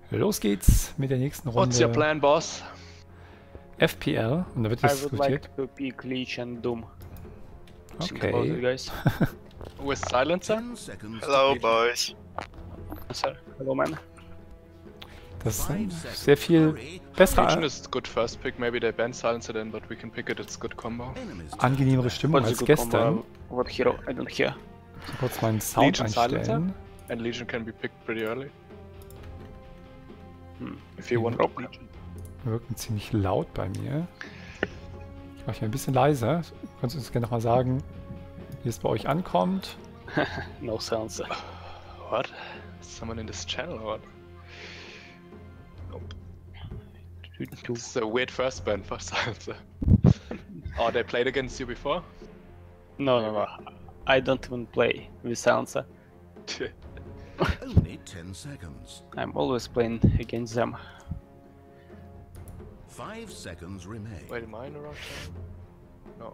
Los geht's mit der nächsten Runde. What's your plan, boss? FPL und da wird I jetzt would diskutiert. like to pick Leech and Doom. Think about it, Okay. guys. With silencer? Hello, boys. Sir, hello, man. Das ist ein sehr viel Legion bessere, is good first pick. Maybe they ban silencer then, but we can pick it. It's a good combo. angenehmere Stimmung What's als the good gestern. combo? What hero? I don't hear. So kurz meinen Sound Legion silencer? einstellen. And Legion can be picked pretty early. Hmm. If you want Legion. Wirken ziemlich laut bei mir. Ich mache hier ein bisschen leiser. Kannst du uns gerne nochmal sagen, wie es bei euch ankommt? No silencer. What? Someone in this channel or what? This is a weird first ban for silencer. Oh, they played against you before? No. I don't even play with silencer. Only 10 seconds. I'm always playing against them. 5 seconds remain. Wait, am I in the wrong channel? No.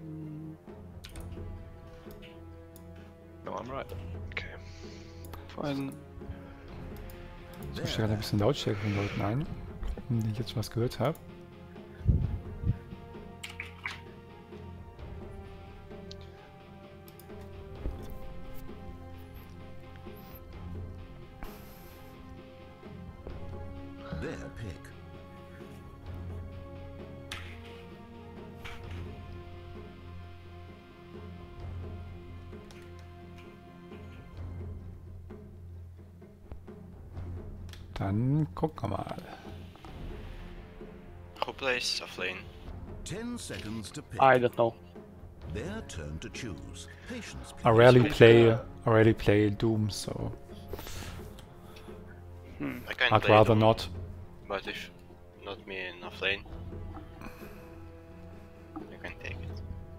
No, I'm right. Okay. Fine. Ich stelle gerade ein bisschen Lautstärke von Leuten ein, die ich jetzt schon was gehört habe. Their pick. Dann gucken wir mal. Who plays offlane? 10 seconds to pick. I don't know. Their turn to choose. Patience, I please. rarely play Doom, so I can I'd play rather them, not. but if not me in offlane, you can take it.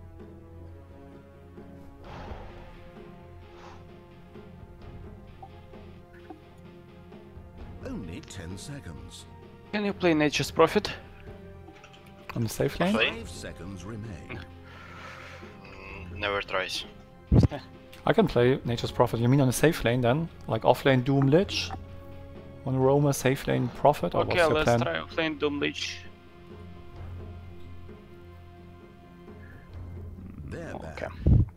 Only 10 seconds. Can you play Nature's Prophet? On the safe lane? Offlane? 5 seconds remain. Never tries. I can play Nature's Prophet. You mean on the safe lane then? Like offlane Doom Lich? On Roma safe lane Prophet? Or Okay, what's your let's plan? try playing Doom Leech. Their Okay. ban.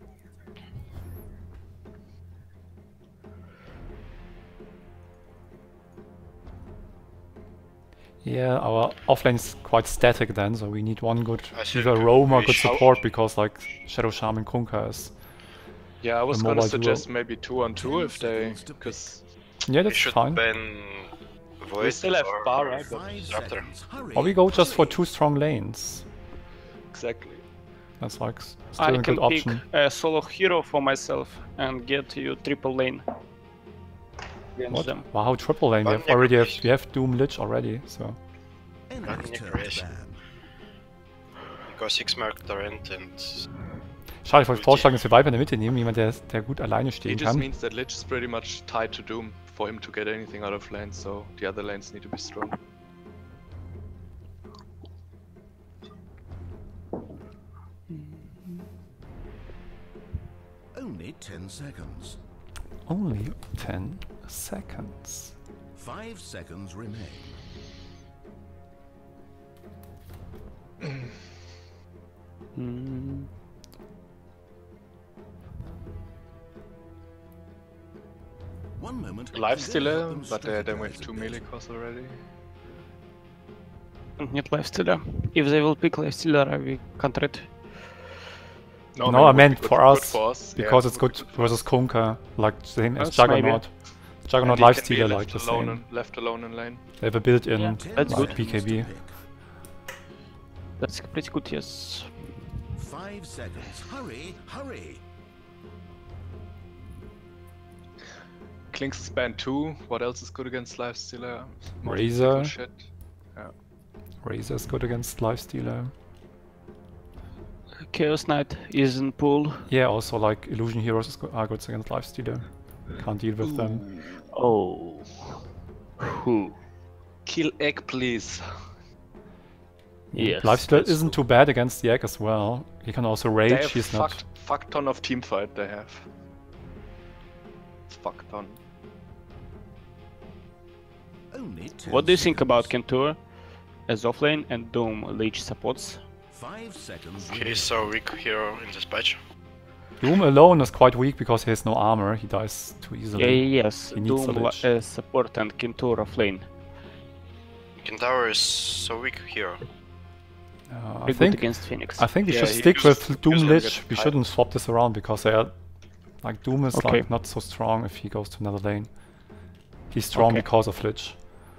Yeah, our offlane is quite static then, so we need one good I should either Roma or we good should- support because like Shadow Shaman Kunkka is. Yeah, I was A gonna mobile suggest duo. maybe 2-on-2 if they... seconds to Because Yeah, We that's should fine. ban Void we still have or bar, right? 5 Raptor. seconds. Hurry. Or we go just for hurry. 2 strong lanes. Exactly. That's like still I a can good pick option. a solo hero for myself and get you triple lane against What? them. Wow, triple lane. One We have Doom Lich already, so Enemy's turn Necrosis. to ban. Because 6 mark torrent and schade, ich wollte vorschlagen, dass wir Viper in der Mitte nehmen, jemand, der gut alleine It stehen just kann. means that Lich is pretty much tied to Doom for him to get anything out of lane, so the other lanes need to be strong. Only 10 seconds. Only 10 seconds. 5 seconds remain. Mm. One moment. Lifestealer, and but then then we have strategize 2 a bit. melee costs already. Need lifestealer. If they will pick lifestealer, we can't read. No, maybe I would be meant good- for good us, for us. because Yeah, it's would be good for versus us. Kunkka, like same as Yes, Juggernaut. Juggernaut And he can be Lifestealer, like left the alone same. left alone in lane. They have a built-in Yeah, 10 that's like good. seconds to BKB. pick. That's pretty good, yes. 5 seconds. Hurry, hurry. Klinks is banned too. What else is good against Lifestealer? Most Razor. physical shit. Razor is good against Lifestealer. Chaos Knight is in pool. Yeah, also like Illusion Heroes are good against Lifestealer. Can't deal with them. Oh. Who? Kill egg, please. Yes. Lifestealer that's isn't too bad against the egg as well. He can also They rage, have he's not... fuck ton of team fight. They have. Fuck ton. Only 10 What do you think about seconds. Kentur as offlane and Doom Lich supports? 5 seconds He's remaining. so weak hero in this patch. Doom alone is quite weak because he has no armor. He dies too easily. Yes, He needs a Doom Lich. as support and Kentur offlane. Kentaur is so weak hero. I Very good think against Phoenix. I think we Yeah, should he stick uses- with Doom usually Lich. gets We tied. shouldn't swap this around because they are like Doom is Okay. like not so strong if he goes to another lane. He's strong Okay. because of Lich.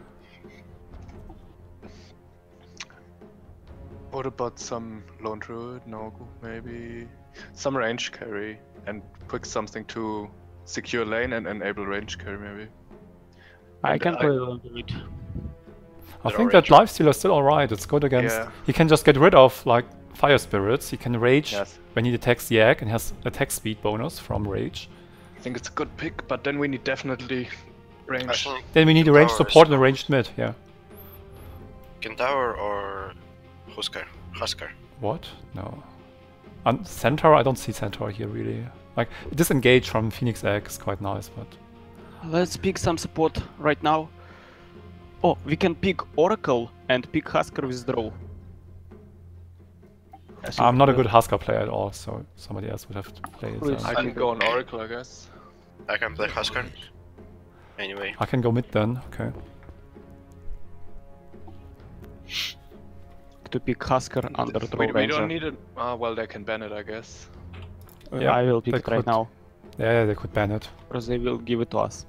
What about some lone druid, Nagu, maybe some range carry and quick something to secure lane and enable range carry maybe. I and can I- play Lone Druid. I They're think that orange. lifesteal is still alright. It's good against. Yeah. He can just get rid of like fire spirits. He can rage Yes. when he detects the egg and has attack speed bonus from rage. I think it's a good pick, but then we need definitely I range. think Then we need a range Kentaur is support and a good. ranged mid. Yeah. Kentaur or Huskar. What? No. Centaur? I don't see Centaur here really. Like disengage from Phoenix Egg is quite nice, but Let's pick some support right now. Oh, we can pick Oracle and pick Husker withdraw. I think I'm not a that- good Husker player at all, so somebody else would have to play it. Please. I can go on Oracle, I guess. I can play Huskar. Anyway, I can go mid then. Okay. to pick Husker under draw We ranger. don't need it. Well, they can ban it, I guess. Yeah, I will pick they it right could- now, Yeah, they could ban it. because they will give it to us.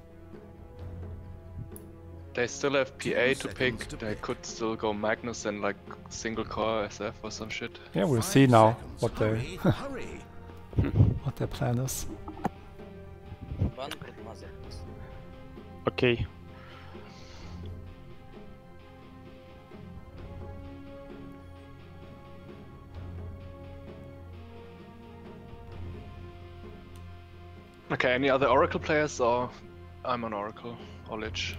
They still have PA 10 to pick. seconds to They pick. could still go Magnus and like single core SF or some shit. Yeah, we'll 5 see now seconds. what they Hurry, hurry. what their plan is. One good mother. Okay. Okay, any other Oracle players or I'm on Oracle or Lich?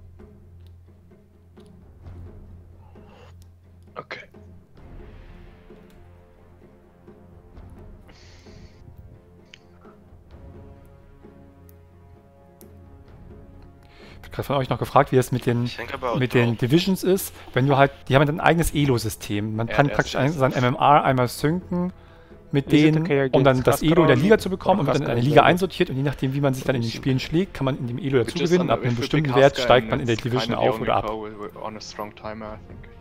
Okay. Ich habe gerade von euch noch gefragt, wie es mit den think about den Divisions ist, wenn du halt, die haben ein eigenes Elo-System. Man Ja, kann das praktisch ist- sein MMR einmal synken mit Is it denen, okay um dann against das Elo der Husker Liga zu bekommen und or wird dann in eine Husker Liga Elo? einsortiert und je nachdem, wie man sich dann in den Spielen schlägt, kann man in dem Elo dazu Just gewinnen und on ab the- einem if we bestimmten pick Wert Husker steigt and man in der it's Division kinda the auf only oder ab. core, we're on a strong timer, I think.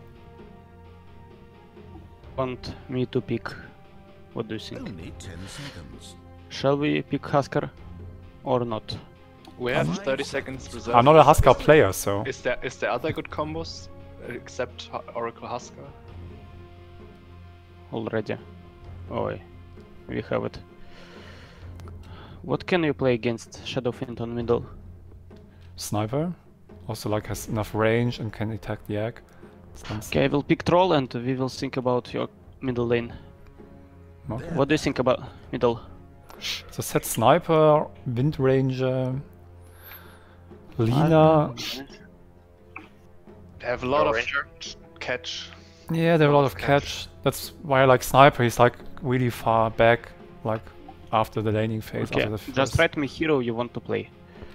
Want me to pick? What do you think? Only 10 seconds. Shall we pick Husker or not? We have 30 seconds reserved. I'm not a Husker player, so Is there other good combos except Oracle Husker? Already. Oh, we have it. What can you play against Shadowfiend on middle? Sniper also like has enough range and can attack the egg. Sounds- Okay, I will pick Troll and we will think about your middle lane. Okay. What do you think about middle? So set Sniper, Wind Ranger, Lina. They have a lot Go of Ranger. catch. Yeah, there are a lot of catch. That's why I like Sniper. He's like really far back, like after the laning phase. Okay, after the just first- write me hero you want to play.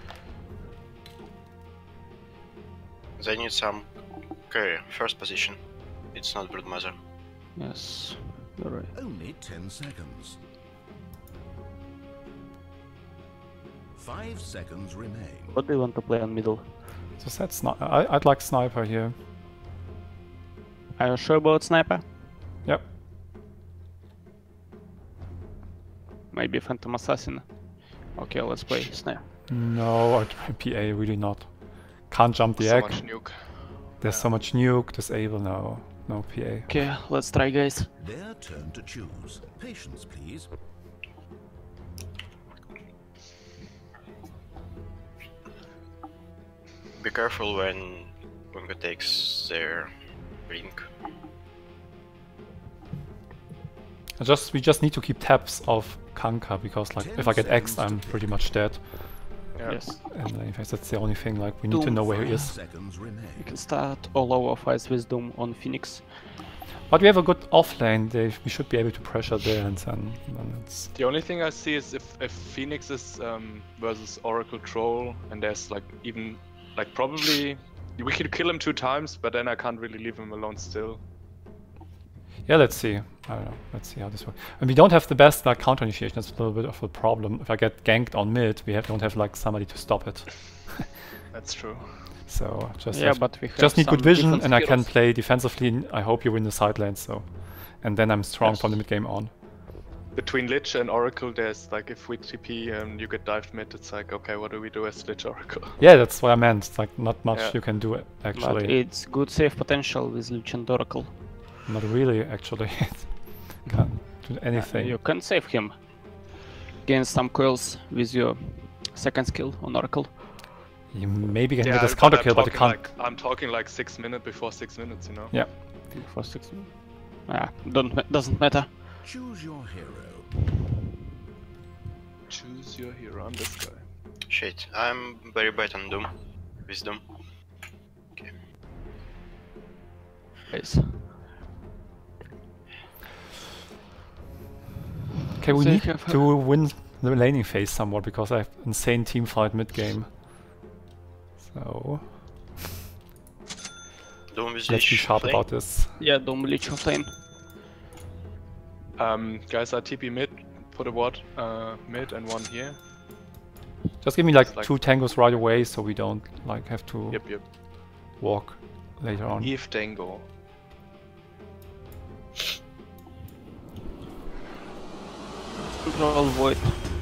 They need some carry. First position. It's not Broodmother. Yes, you're right. Only 10 seconds. 5 seconds remain. What do you want to play on middle? So set I'd like Sniper here. Are you sure about Sniper? Yep. Maybe Phantom Assassin. Okay, let's play Sniper. No, PA really not. Can't jump the So egg. much nuke. There's so much nuke. Disable no PA. Okay, let's try, guys. Their turn to choose. Patience, please. Be careful when Bunga takes their ring. We just need to keep tabs of Kanka because like if I get X'd, I'm pretty much dead. Yeah. Yes. And in fact, that's the only thing. Like we need to know where he 5 is. seconds We remain. can start all our fights with Doom on Phoenix. But we have a good off lane. We should be able to pressure there, and then it's The only thing I see is if Phoenix is versus Oracle Troll and there's like even like probably We could kill him 2 times, but then I can't really leave him alone still. Yeah, let's see. I don't know. Let's see how this works. And we don't have the best like counter initiation. That's a little bit of a problem. If I get ganked on mid, we don't have like somebody to stop it. That's true. So just Yeah, but we have just need some good vision, defense and I can heroes. play defensively. And I hope you win the side lane. So, and then I'm strong Yes. from the mid game on. Between Lich and Oracle, there's like if we TP and you get dived mid, it's like okay, what do we do as Lich Oracle? Yeah, that's what I meant. It's like not much Yeah. you can do But actually. it's good save potential with Lich and Oracle. Not really actually. Can't do anything. You can save him. Gain some coils with your second skill on Oracle. You maybe can get this but counter I'm kill, but you talking can't. I'm talking like 6 minutes before 6 minutes, you know? Yeah. For 6 minutes. Doesn't matter. Choose your hero. Choose your hero. I'm this guy. Shit, I'm very bad on Doom. With Doom. Guys. Okay, we So need you have- to win the laning phase somewhat because I have insane team fight mid game. So Doom with let's be Lich sharp Flame. about this. Yeah, Doom Lich of Lane. Guys, I TP mid. Put a ward mid and 1 here. Just give me like It's like- 2 tangos right away so we don't like have to Yep. walk later on. Eve Dango. Control Void.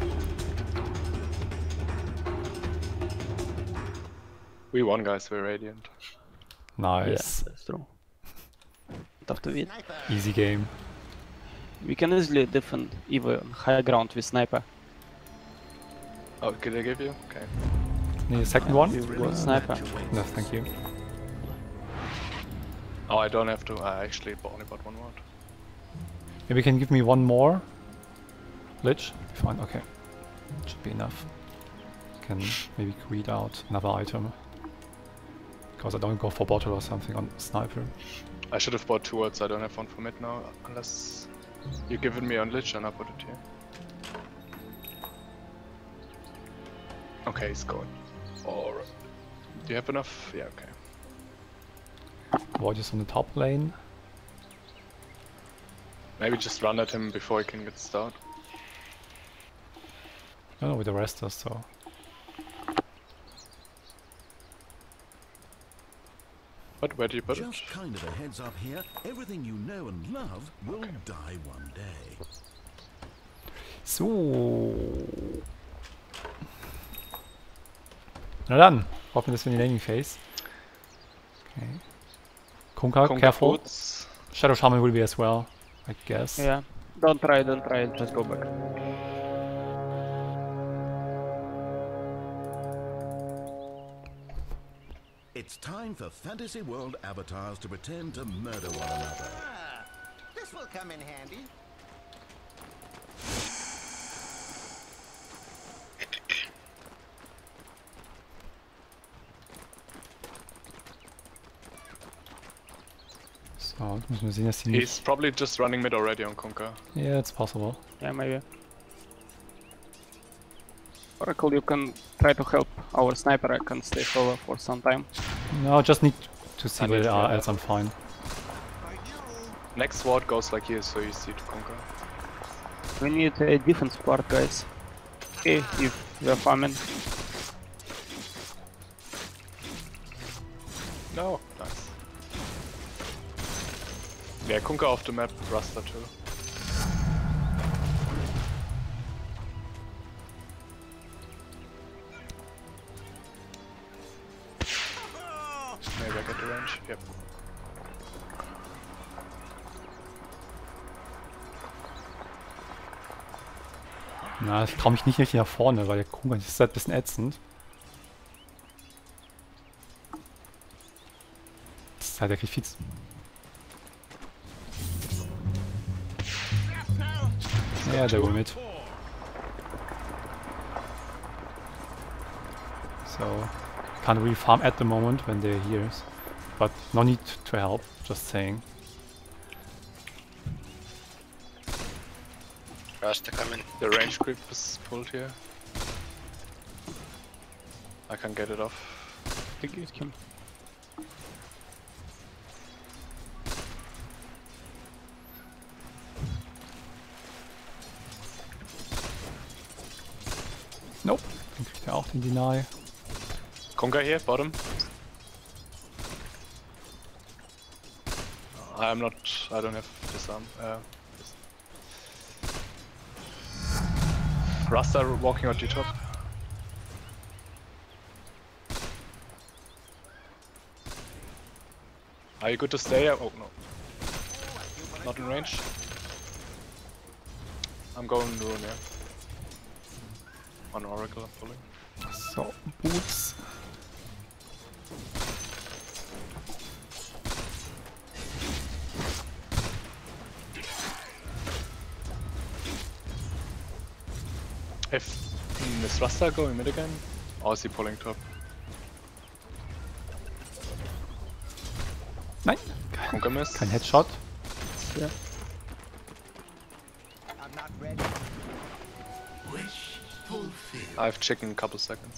We won, guys. We're Radiant. Nice. Yeah, that's true. Tough to beat. Easy game. We can easily defend even higher ground with sniper. Oh, did I give you? Okay. Need a second one? We've got sniper. No, thank you. Oh, I don't have to. I actually only bought 1 ward. Maybe you can give me one more. Lich? Fine, okay. Should be enough. Can maybe read out another item. Because I don't go for bottle or something on sniper. I should have bought 2 wards. I don't have 1 for mid now, unless you give it me on Lich and I put it here. Okay, he's going. Or do you have enough? Yeah, okay. Void is on the top lane. Maybe just run at him before he can get started. I don't know where the rest is, so. But where do you put Just it? kind of a heads up here. Everything you know and love will die one day. So. Na dann, hoffen wir, dass wir in die Laning Phase. Okay. Kunkka, Conquer careful. Boots. Shadow Shaman will be as well, I guess. Yeah. Don't try, just go back. It's time for Fantasy World avatars to pretend to murder one another. This will come in handy. So, jetzt müssen wir sehen, dass die nicht... He's probably just running mid already on Conquer. Yeah, it's possible. Yeah, maybe. Oracle, you can try to help our sniper. I can stay solo for some time. No, just need to see I where need they to are, get else I'm fine. Next ward goes like here, so easy to conquer. We need a defense part, guys. Okay, if we are farming. No, nice. Yeah, Conquer off the map, Rasta too. Maybe I get the range. Yep. Na, ich trau mich nicht richtig nach vorne, weil der Kunkka ist halt ein bisschen ätzend. Das ist halt der kriegt viel zu... Ja, der will mit. So, can't really farm at the moment when they're here, but no need to help, just saying. Rasta coming. The range creep is pulled here. I can get it off. I get him. Nope. Dann kriegt er auch den Deny. Kunkka here, bottom. I don't have disarm. Rasta walking on G-top. Are you good to stay? Oh no. Not in range. I'm going Rune, yeah. On Oracle, I'm pulling. So, Boots. Is Rasta going mid again? Or is he pulling top? Nein, Kunkka miss. kein Headshot. Yeah. I'm not ready. I have chicken in a couple seconds.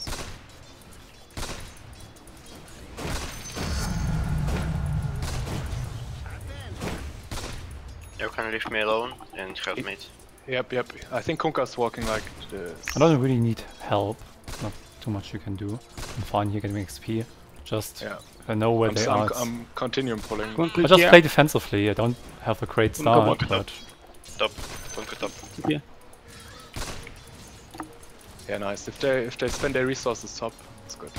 You can leave me alone and help me. Yep. I think Kunkka's walking like this. I don't really need help. Not too much you can do. I'm fine here getting XP. Just Yeah. I know where they are. I'm continuing pulling. Kunkka I just here. play defensively. I don't have a great start, walk but Top. Kunkka top. Yeah. Yeah, nice. If they spend their resources top, it's good.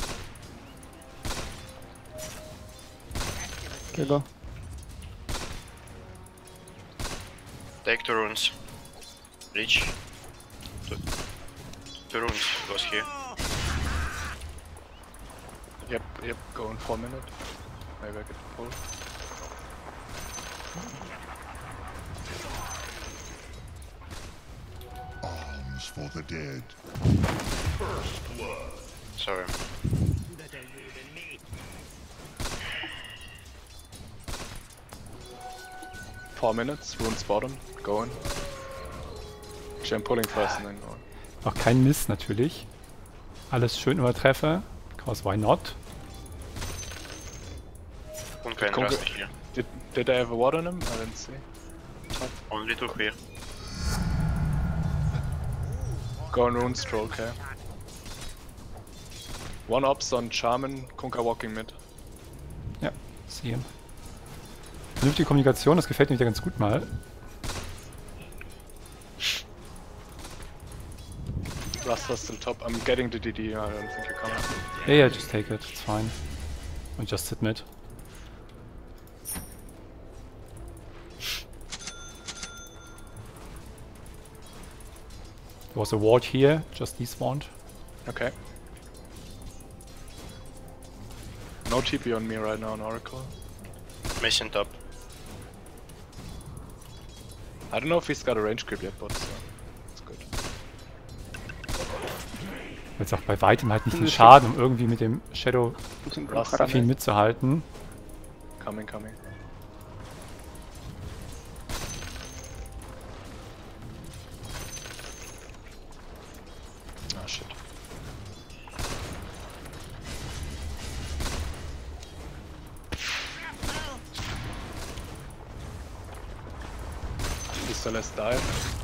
Okay, go. Take 2 runes. Reach. 2 runes goes here. Yep, go in 4 minutes. Maybe I get the pull. Arms for the dead. Sorry. Four minutes, runes bottom, going. Actually, I'm pulling first and then going. auch kein Miss natürlich. Alles schön übertreffe. Because why not? Kunkka and Kunkka- Rasta here. Did they have a ward on him? I didn't see. Only 2 here. Go on rune stroll, okay. One ops on Charmin, Kunkka walking mid. Ja, see him. Vernünftige Kommunikation, das gefällt mir wieder ganz gut mal. Rasta's still top. I'm getting the DD, I don't think you're coming. Yeah, just take it, it's fine. And just sit mid. There was a ward here, just despawned. Okay. No TP on me right now on Oracle. Missing top. I don't know if he's got a range creep yet, but it's good. Jetzt auch bei weitem halt nicht den Schaden, um irgendwie mit dem Shadow Rasta viel mitzuhalten. coming. Ah shit. He's the last dive.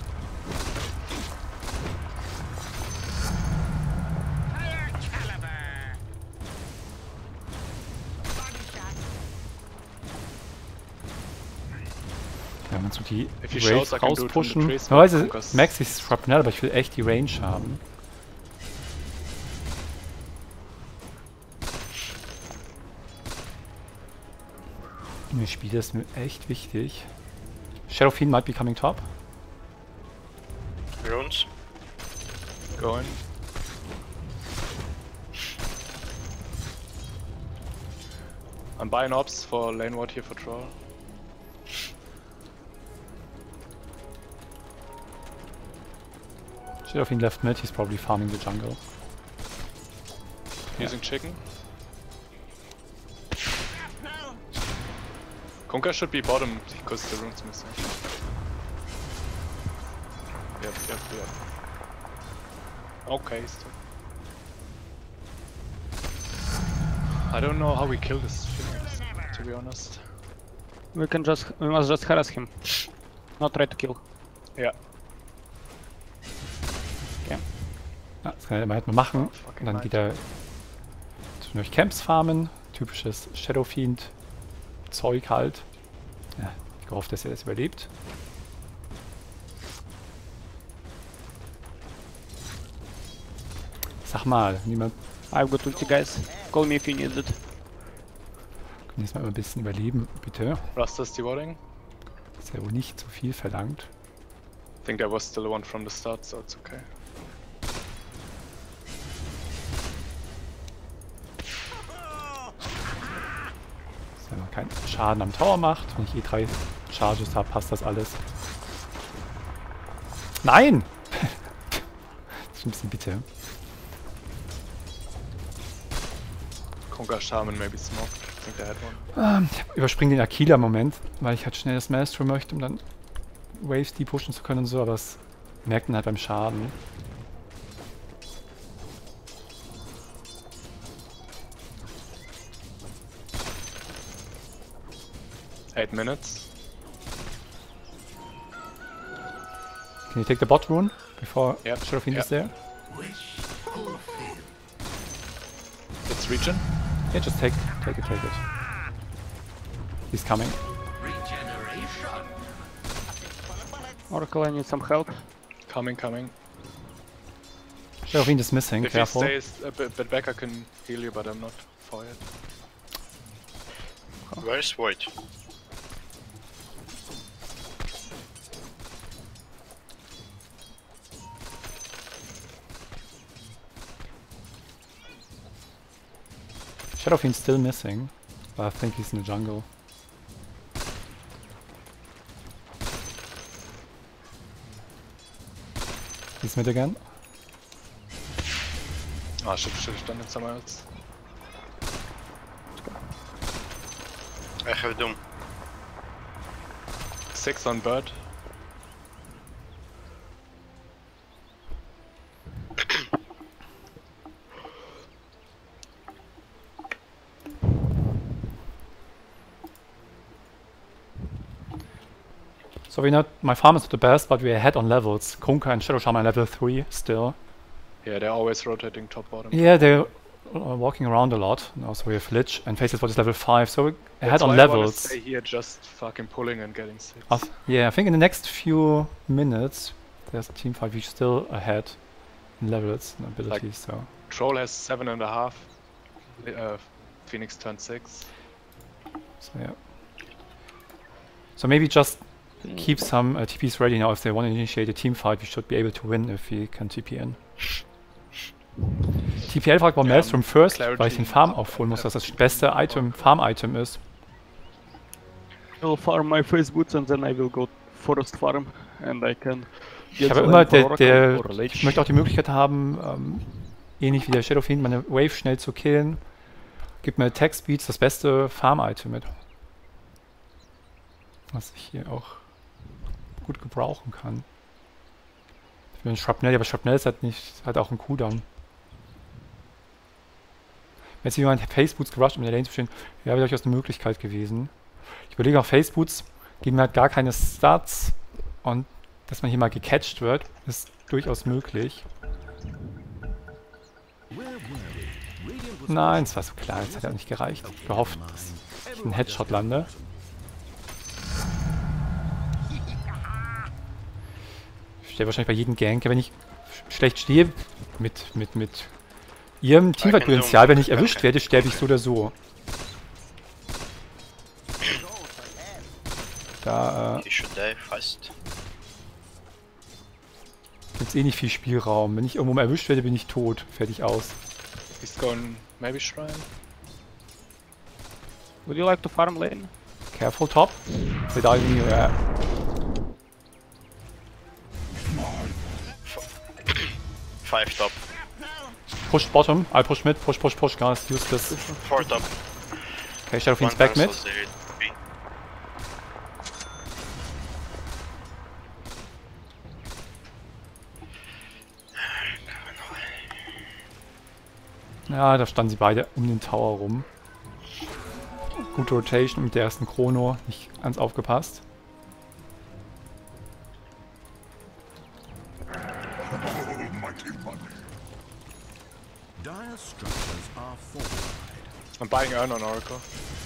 Ja, man so die If he shows, Wraith I can do it from the rauspushen. trees, Normalerweise because- max ich Shrapnel, aber ich will echt die Range haben. Mir Spiel ist mir echt wichtig. Shadow Fiend might be coming top. Runes. Going. I'm buying ops for lane ward here for troll. Shadow Fiend left mid, he's probably farming the jungle. Using chicken. Kunkka should be bottom because the rune's missing. Yep. Okay, still. I don't know how we kill this Phoenix, to be honest. We must just harass him. Not try to kill. Yeah. Okay. Ja, das kann er immerhin mal machen. Und dann geht er durch Camps farmen. Typisches Shadow Fiend Zeug halt. Ja, ich hoffe, dass er das überlebt. Sag mal, niemand. I've got ulti, guys. Call me if you need it. Können jetzt mal ein bisschen überleben, bitte. Rasta's dewatering. Ist ja wohl nicht zu viel verlangt. I think there was still one from the start, so it's okay. Dass er noch keinen Schaden am Tower macht. Wenn ich eh 3 Charges habe, passt das alles. Nein! Das ist ein bisschen bitter. Konga Shaman maybe smoked. I think they had one. Ich überspringe den Aquila im Moment, weil ich halt schnell das Maelstrom möchte, um dann Waves die pushen zu können und so, aber das merkt man halt beim Schaden. Eight minutes. Can you take the bot rune before Yep, Shadow Fiend is yep. there? It's regen. Yeah, just take it. He's coming. Oracle, I need some help. Coming. Shadow Fiend is missing, If careful. he stays a bit back, I can heal you, but I'm not for it. Where's Void? Shadow Fiend's still missing, but I think he's in the jungle. He's mid again. Ah, should have done it somewhere else. I have Doom. 6 on bird. So we know my farm is not the best, but we're ahead on levels. Kunkka and Shadow Shaman level 3 still. Yeah, they're always rotating top bottom. Yeah, they're walking around a lot. And also we have Lich and Faceless Bot is level 5, so we're ahead That's on why I wanna levels. stay here just fucking pulling and getting 6. Yeah, I think in the next few minutes there's a team fight. We're still ahead in levels and abilities, so. Troll has 7.5. Phoenix turned 6. So yeah. So maybe just keep some TPs ready now. If they want to initiate a team fight, we should be able to win if we can TP in. TPL fragt warum Maelstrom first, weil ich den Farm aufholen muss, dass das beste Item, Farm-Item ist. I will farm my face boots and then I will go forest farm and I can Ich get habe the immer, land for Oracle or ich Lich. möchte auch die Möglichkeit haben, ähnlich wie der Shadow Fiend, meine Wave schnell zu killen. Gibt mir Attack Speeds, das beste Farm-Item mit. Was ich hier auch gut gebrauchen kann. Ich will einen Shrapnel, aber Shrapnel ist halt auch ein Cooldown. Wenn jetzt jemand Face Boots gerusht, um in der Lane zu stehen, wäre durchaus eine Möglichkeit gewesen. Ich überlege auch, Face Boots geben halt gar keine Stats und dass man hier mal gecatcht wird, ist durchaus möglich. Nein, es war so klar, es hat ja nicht gereicht. Ich gehofft, dass ich einen Headshot lande. Ich stehe wahrscheinlich bei jedem Gank, wenn ich schlecht stehe, mit ihrem Teamfight-Potenzial, wenn ich erwischt werde, sterbe ich so oder so. Da He should die fast. gibt es eh nicht viel Spielraum. Wenn ich irgendwo mal erwischt werde, bin ich tot. Fertig aus. He's going maybe shrine. Would you like to farm lane? Careful top. They die in you, yeah. Five top. Push bottom. I'll push mid. Push, guys. Use this. 4 top. Okay, Shadow Fiend's One back mid. cancels the B. Ja, da standen sie beide um den Tower rum. Gute Rotation mit der ersten Chrono. Nicht ganz aufgepasst. structures are fortified. I'm buying Urn on Oracle.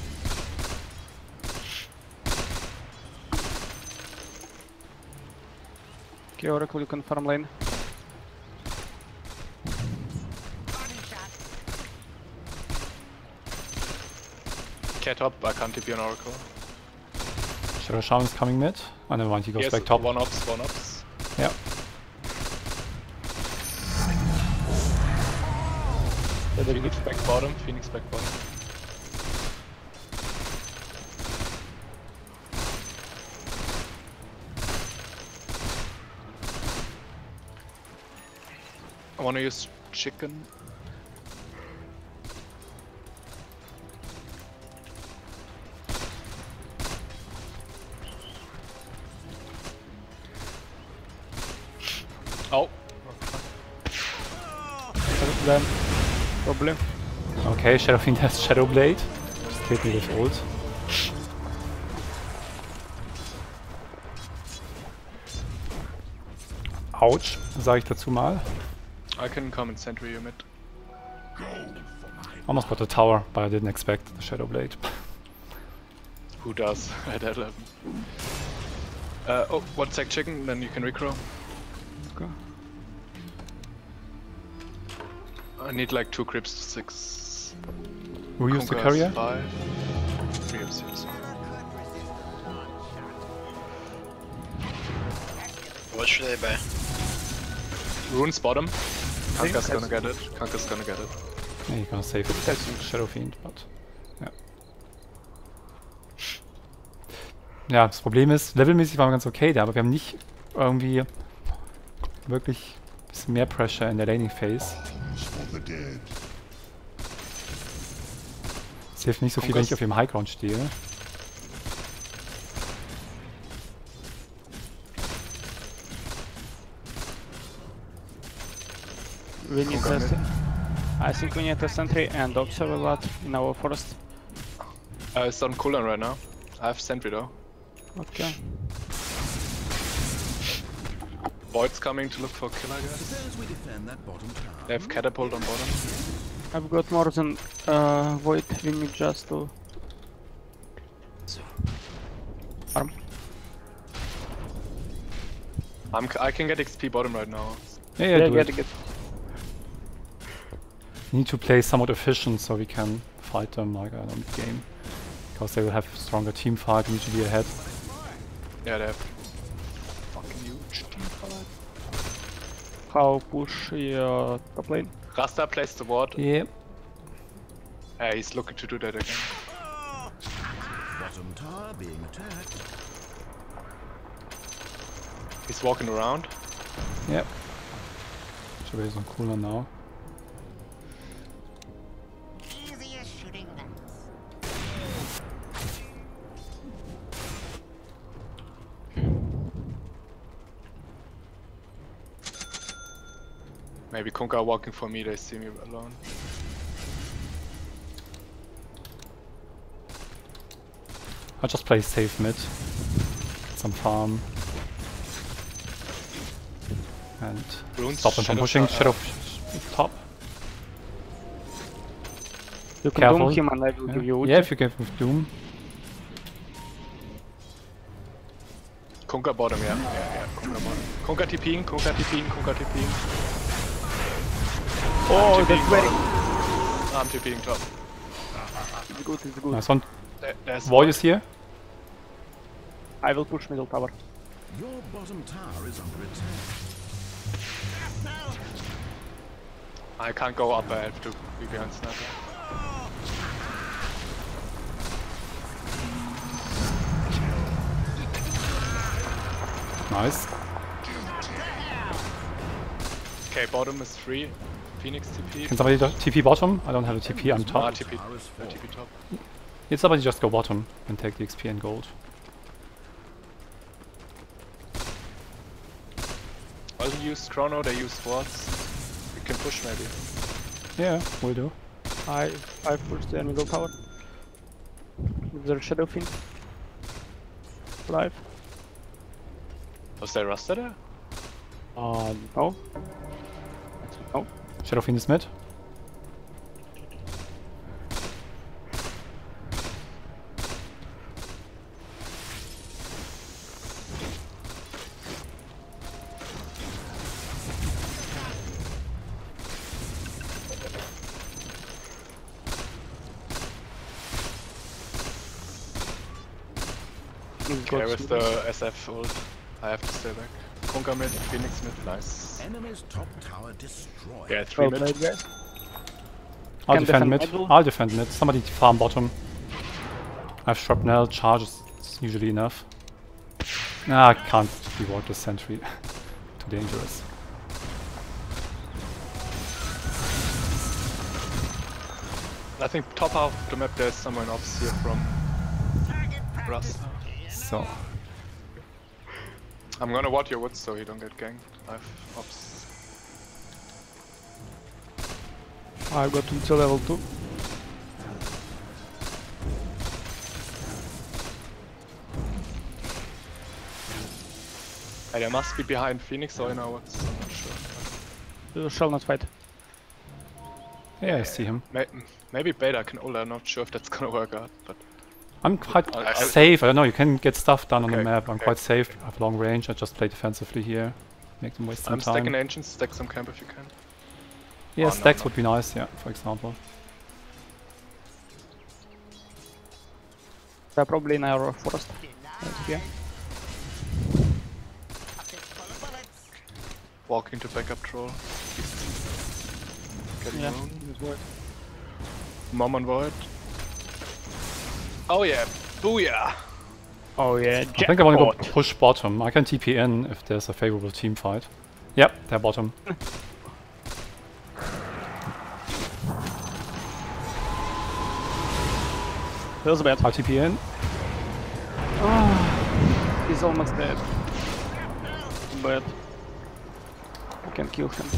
Okay, Oracle, you can farm lane. Cat up, I can't TP on Oracle. Shadow Shaman is coming mid. Oh, never mind, he goes Yes, back top. one ops. Yeah. Phoenix back bottom, Phoenix back bottom. I wanna use chicken. Oh, Then, probably. Okay, Shadow Fiend has Shadow Blade. Just killed me with ult. Ouch, sage ich dazu mal. I can come and sentry you mid. Almost got the tower, but I didn't expect the Shadow Blade. Who does at that level? Oh, 1 sec chicken, then you can recrow. Okay. I need like 2 creeps to 6. Who used the Conquer has courier? 5. 3 of 6. What should I buy? Runes bottom. Kanka's gonna get it. Kanka's gonna get it. Yeah, you're gonna save it. That's Shadow Fiend, but. Ja. Ja, das Problem ist, levelmäßig waren wir ganz okay da, aber wir haben nicht irgendwie wirklich ein bisschen mehr Pressure in der Laning Phase. Es hilft nicht so viel, wenn ich auf dem Highground stehe. We need I think we need a sentry and observe a lot in our forest. It's on cooldown right now. I have sentry though. Okay. Void's coming to look for kill, I guess. As we defend that bottom tower, They have catapult on bottom. I've got more than void. We need just to farm. I can get XP bottom right now. Yeah, do get it. it. We need to play somewhat efficient so we can fight them like in the game. Because they will have stronger team fight usually ahead. Yeah, they have fucking huge team fight. How push your top lane? Rasta plays the ward. Yeah. He's looking to do that again. bottom tower being attacked. He's walking around. Yep. Should be some cooler now. Easy as shooting nuts. Maybe Kunkka are walking for me, they see me alone. I'll just play safe mid. Get some farm. And Runes, stop them from Shadow pushing. Shot, Shadow top. You can Careful. doom him and I will give you ulti. Yeah, if you give with Doom. Kunkka bottom, yeah. Kunkka bottom. Kunkka TPing, Kunkka TPing, Kunkka TPing. Oh, I'm that's TPing very bottom. I'm TPing top. it's good. It's good. Nice one. There's Void is here. I will push middle tower. Your bottom tower is under attack. I can't go up, I have to be behind sniper. Nice. Okay, bottom is free. Phoenix TP. Can somebody TP bottom? I don't have a TP, I'm Ah, top. TP. Tower is full. TP top. Did somebody just go bottom and take the XP and gold? I'll use Chrono, they use swords. We can push maybe. Yeah, will do. I push the middle tower. Is there a Shadow Fiend? Live? Was there Rasta there? No. No. Shadow Fiend is mid. He's Okay, got with the SF ult, I have to stay back. Kunkka mid, Phoenix mid, nice. Enemy's top tower destroyed. Yeah, 3 well mid. played, guys. I'll Can defend defend mid. middle. I'll defend mid. Somebody farm bottom. I have shrapnel, charges. It's usually enough. Nah, I can't reward the sentry. Too dangerous. I think top half of the map there's someone ops here from Rust. So, I'm gonna ward your woods so he don't get ganked. I have ops. I got until level 2. Hey, they must be behind Phoenix or in our woods, I'm not sure. You shall not fight. yeah, I see him. Maybe Beta can ult, I'm not sure if that's gonna work out, but I'm quite I- safe. I don't know, you can get stuff done on the Okay, map. I'm okay. quite safe. I have long range. I just play defensively here. Make them waste some I'm time. stacking ancients, stack some camp if you can. Yeah, Oh, no, stacks no. would be nice, yeah, for example. They're probably in our forest. Yeah. Pockets full of bullets. Walking to backup troll. Getting Yeah. moon. Mom on void. Oh yeah, booyah! Oh yeah, I think I want to go jackpot. push bottom. I can TP in if there's a favorable team fight. Yep, they're bottom. Feels bad. I'll TP in. He's almost dead. But I can kill him.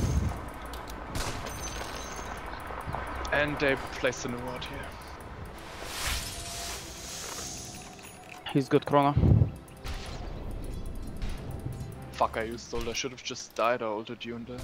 And they placed a new ward here. He's got Chrono. Fuck, I used ult, I should have just died or ulted you in there.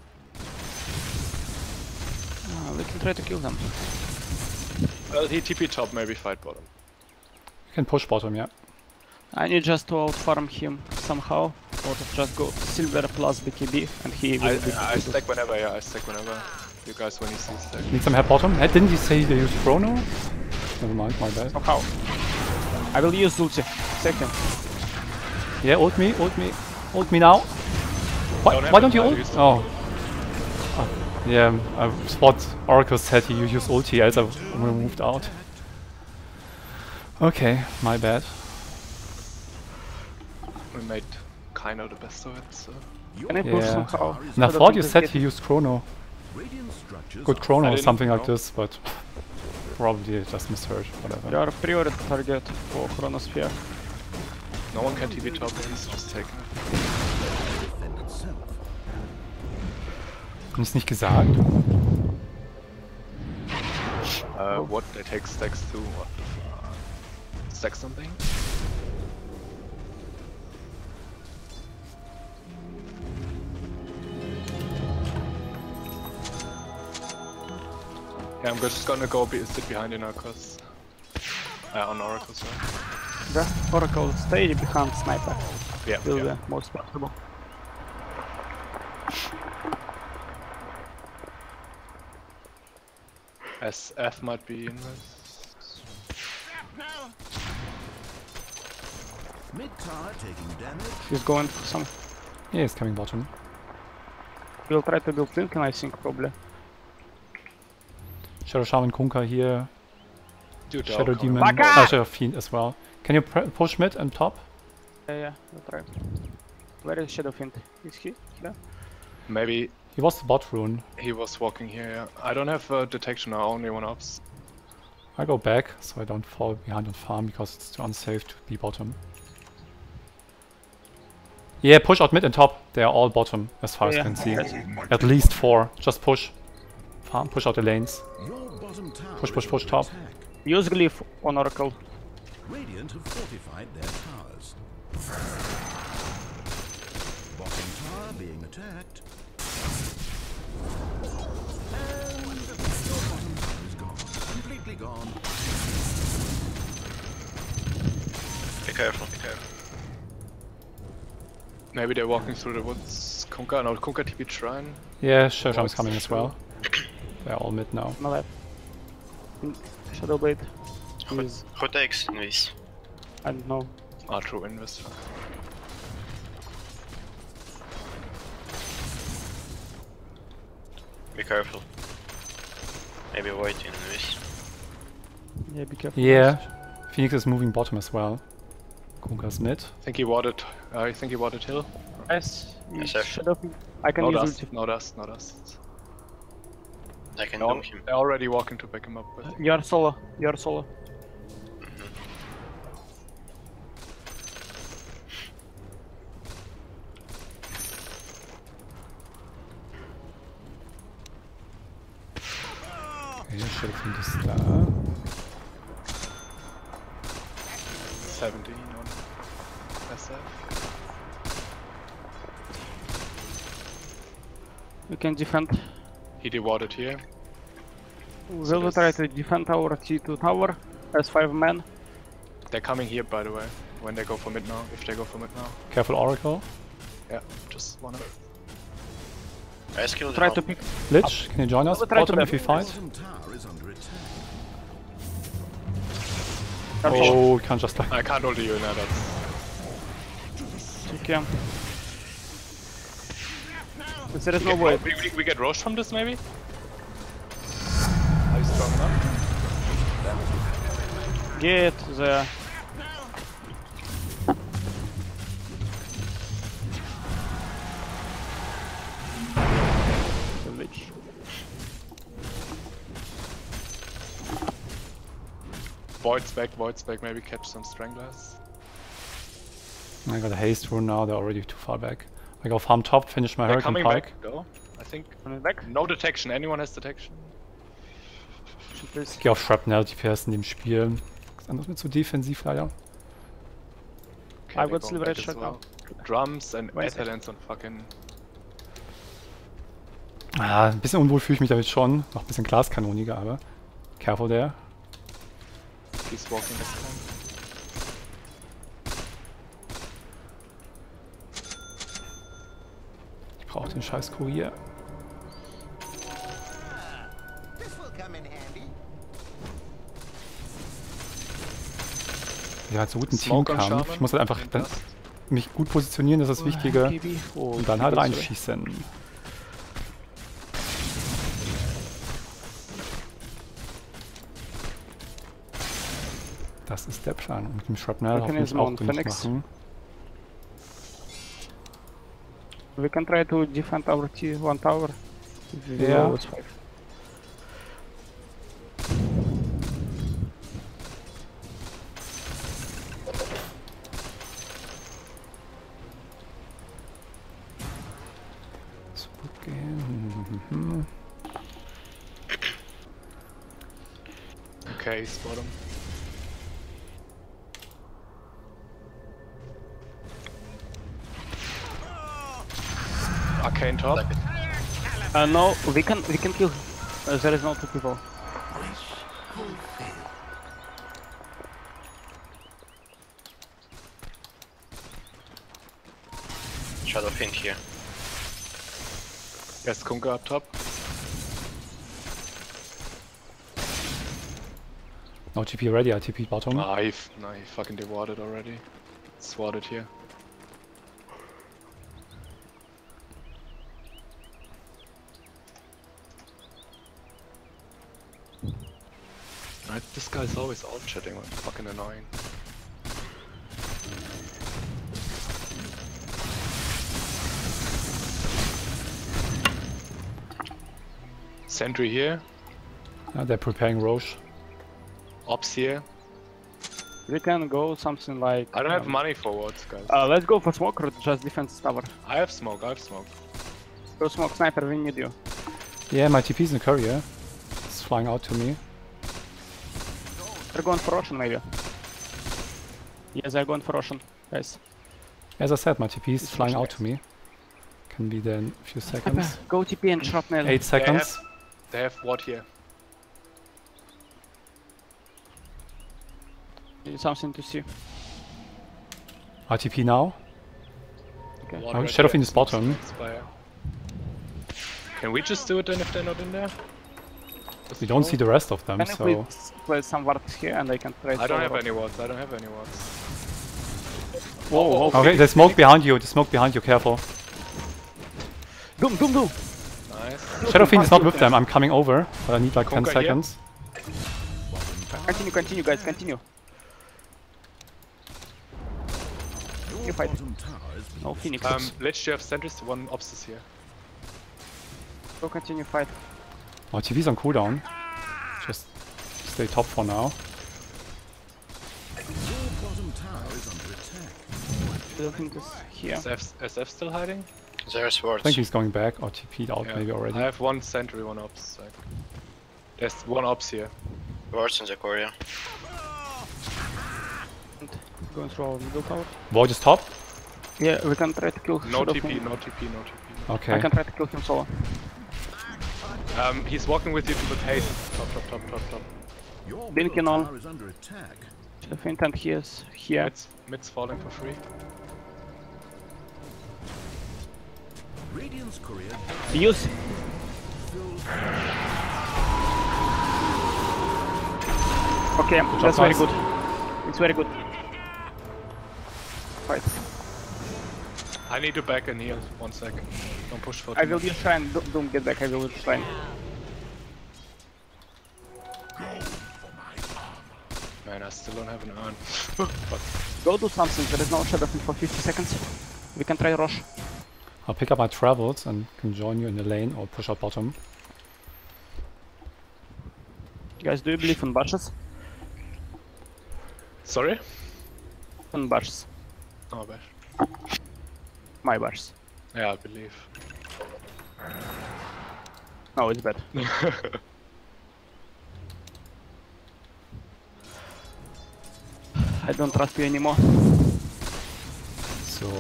We can try to kill them. Well, he TP top, maybe fight bottom. You can push bottom, yeah. I need just to outfarm him somehow, or to just go silver plus BKB, and he will be I stack whenever, yeah, I stack whenever. You guys when you see stack. Need some help bottom. Hey, didn't you say they use Chrono? Never mind, my bad. somehow. I will use ulti. Second. Yeah, ult me now. Why Don't have why it, don't you I ult? used it. Oh. Yeah, what Oracle said he use ulti, else I moved out. Okay, my bad. We made kinda the best of it, so. Can I push Yeah. somehow? And I So that thought we you can said get- he used Chrono. Radiant structures Good are Chrono I or didn't something like know. this, but probably I just misheard, whatever. You are priority target for Chronosphere. No one can TP top, he's just taking it. defend itself. Hab ich's nicht gesagt? What? They take stacks too? What the fuck? Stack something? Yeah, I'm just gonna go sit behind in Arcos. On Oracle, sorry. The Oracle stay behind Sniper. Yeah, Still yeah. the most possible. SF might be in this. Shrapnel. Mid tower taking damage. He's going for some. Yeah, he's coming bottom. He'll try to build Lincoln, I think, probably. Shadow Shaman Kunkka here. Dude, they're Shadow all coming. Demon. Baka! Shadow Fiend as well. Can you push mid and top? Yeah, we'll try. Where is Shadow Fiend? Is he here? Maybe He was the bot rune. he was walking here, yeah. I don't have detection now, only one ops. I go back so I don't fall behind on farm because it's too unsafe to be bottom. Yeah, push out mid and top. They are all bottom as far as I can see. At least 4. Just push. Farm, push out the lanes. Your bottom tower Push, is push, push, under top. attack. Use Glyph on Oracle. Radiant have fortified their towers. Bottom tower being attacked. And your bottom tower is gone. Completely gone. Be careful, be careful. Maybe they're walking through the woods. Kunkka, no, Kunkka TP Shrine. Yeah, Shadow Shaman's it's coming as true. well. They're all mid now. No left. Shadowblade is, Who takes in this? I don't know. Ah, true invest. Be careful. Maybe wait in this. Yeah, be careful. Yeah. Phoenix is moving bottom as well. Kunka's mid. I think he warded hill. Guys, Yes, sir. Shadow. I can No use dust, ulti. no dust, no dust. I can They're, do him. they're already walking to back him up. I think. You're solo. You're solo. Okay, Shadow from the star. 17 on SF. We can defend. He dewarded here. We will try to defend our T2 tower as 5 men. They're coming here, by the way, when they go for mid now. If they go for mid now. Careful Oracle. Yeah, just one of them. I skilled Try him to up. pick. Lich, can you join us? will try to Bottom if dive. you fight. Bottom tower is under attack. Oh, you can't just like. I can't hold you now, that's... You can. There is no way. We get Roche from this, maybe? Are you strong enough? Get the. The Lich. Void's back, maybe catch some Stranglers. I got a haste rune now, they're already too far back. I go farm top, finish my They're Hurricane coming Pike. back, though. I think... Coming back. No detection, anyone has detection? Please. Ich gehe auf Shrapnel, DPS in dem Spiel. Das andere ist mir zu defensiv leider. Okay, I they're would going Silver back Edge as right well. now. Drums and Where is it? Aetherlands und fucking... Ah, ein bisschen unwohl fühle ich mich damit schon. Noch ein bisschen glaskanoniger, aber... Careful there. He's walking this time. Ich brauche den scheiß Kurier. This will come in handy. Ja, halt so gut ein Smoke on Teamkampf. Shaman. Ich muss halt einfach dann mich gut positionieren, das ist das Wichtige. Oh, Und dann halt reinschießen. Das ist der Plan. Und mit dem Shrapnel hoffentlich Mechanism auch on genug Phoenix. machen. We can try to defend our T1 tower. If we Yeah. lose 5. Zurückgehen. Okay, spot him. Arcane top. No, we can kill. There is no 2 people. Shadow Fiend here. Yes, Kunka up top. No TP ready, I TP bottom. No, he fucking dewarded already. Swatted here. Right, this guy's always out chatting, fucking annoying. Sentry here, They're preparing Roche. Ops here. We can go something like. I don't have money for wards, guys. Let's go for smoke or just defense tower. I have smoke. Go smoke sniper, we need you. Yeah, my TP's in the courier. It's flying out to me. They're going for Ocean maybe. Yes, they're going for Ocean, guys. As I said, my TP is It's flying Roche, out to me. Can be there in a few seconds. Go TP and shrapnel. 8 seconds. They have ward here. Something to see. RTP now. Okay. Ward Oh, right Shadow here. Fiend is bottom. Expire. Can we just do it then if they're not in there? We don't see the rest of them, Can so... we play some wards here and I can try I don't to- have any wards. Whoa, Okay, there's smoke behind you. There's smoke behind you. Careful. Doom. Nice. Shadow Fiend is not with them. I'm coming over, but I need like 10 Conquer here. seconds. Continue, guys, continue. Your You fight. bottom tower is No Phoenix. Lich, you have sentries. One ops is here. Go continue fight. Oh, TV's on cooldown. Just stay top for now. your bottom tower is under attack. Shadow Fiend is here. Is SF still hiding? There's wards. I think he's going back or TP'd out maybe already. I have one sentry, one ops. So there's one ops here. Wards in the Korea. Going through our middle tower. Void is top. Yeah, we can try to kill No Shadow TP, Fiend. no TP, no TP. Okay. I can try to kill him solo. He's walking with you to the haste. Top. Your Blink middle on. tower is under attack. Shadow Fiend and he is here. Mid's falling for free. Radiant's courier Use. Okay, that's very guys. good. It's very good. Fight. I need to back and heal. 1 second. Don't push for I too will much. use Shrine. Don't get back. I will use Shrine. Man, I still don't have an urn. But Go do something. There is no Shadow Fiend for 50 seconds. We can try Rosh. I'll pick up my travels and can join you in the lane or push out bottom. Guys, do you believe in bashes? sorry? On bashes. Oh, bad. My bashes. Yeah, I believe. No, it's bad. I don't trust you anymore. So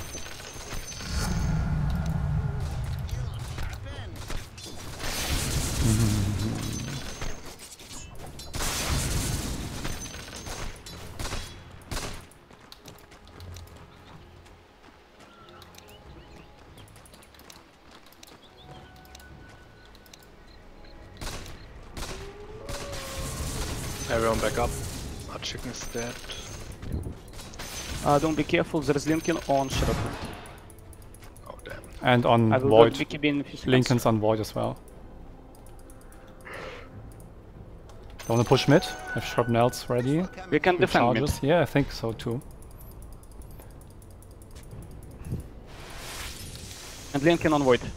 Everyone back up. Our chicken is dead. Don't be careful, there's Lincoln on Shadow Fiend. Oh, damn. and on I will Void. go BKB in a few seconds. Lincoln's on Void as well. Don't wanna push mid? Have Shrapnels ready? We can With defend mid. charges? Yeah, I think so too. And Lincoln on Void.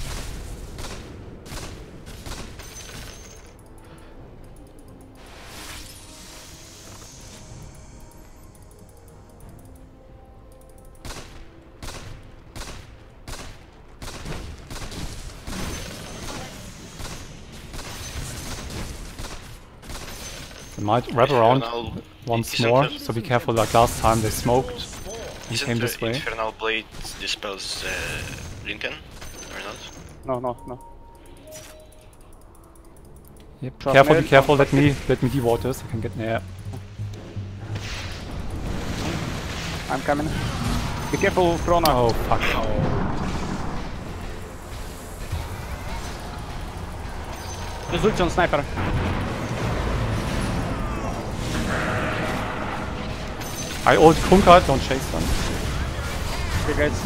They might wrap around Infernal- once isn't more, it- so be careful. Like last time, they smoked and Isn't came the this way. Infernal Blade dispels Lincoln? Or not? No. Yep. Shrapnel Careful, be on careful. Let me devote this. I can get near. I'm coming. Be careful, Krona. Oh fuck! There's ulti on Sniper. I ult Kunkka. Don't chase them. Okay, guys.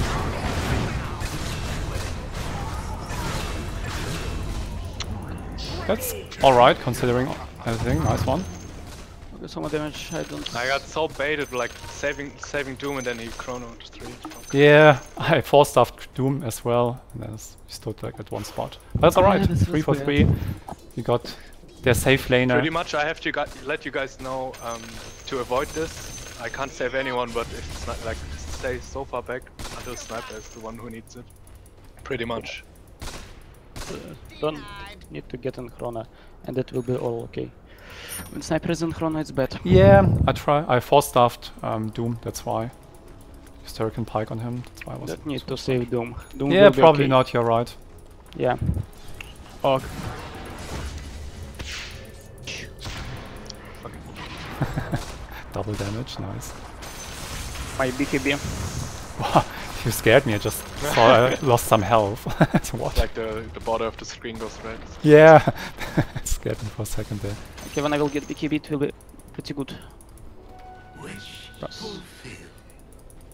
That's all right considering everything. Nice one. Okay, so much damage. I don't. I got so baited, like saving Doom and then he chronoed 3. Yeah, I 4-stuffed Doom as well, and then we stood like at one spot. But that's alright. this 3 for was 3. We got their safe laner. Pretty much, I have to let you guys know to avoid this. I can't save anyone, but if it's not like stay so far back until Sniper is the one who needs it. Pretty much. Don't need to get in Krona, and that will be all okay. When Sniper is in Krona, it's bad. Yeah, I 4-stuffed Doom. That's why. Used Hurricane Pike on him. That's why I was. Don't need to save Doom. Doom Yeah, will be probably okay. not. You're right. Yeah. Oh, Double damage. Nice. my BKB. You scared me. I just saw I lost some health. So what? Like the border of the screen goes red. Yeah, it scared me for a second there. Okay, when I will get BKB, it will be pretty good. wish Plus. fulfilled.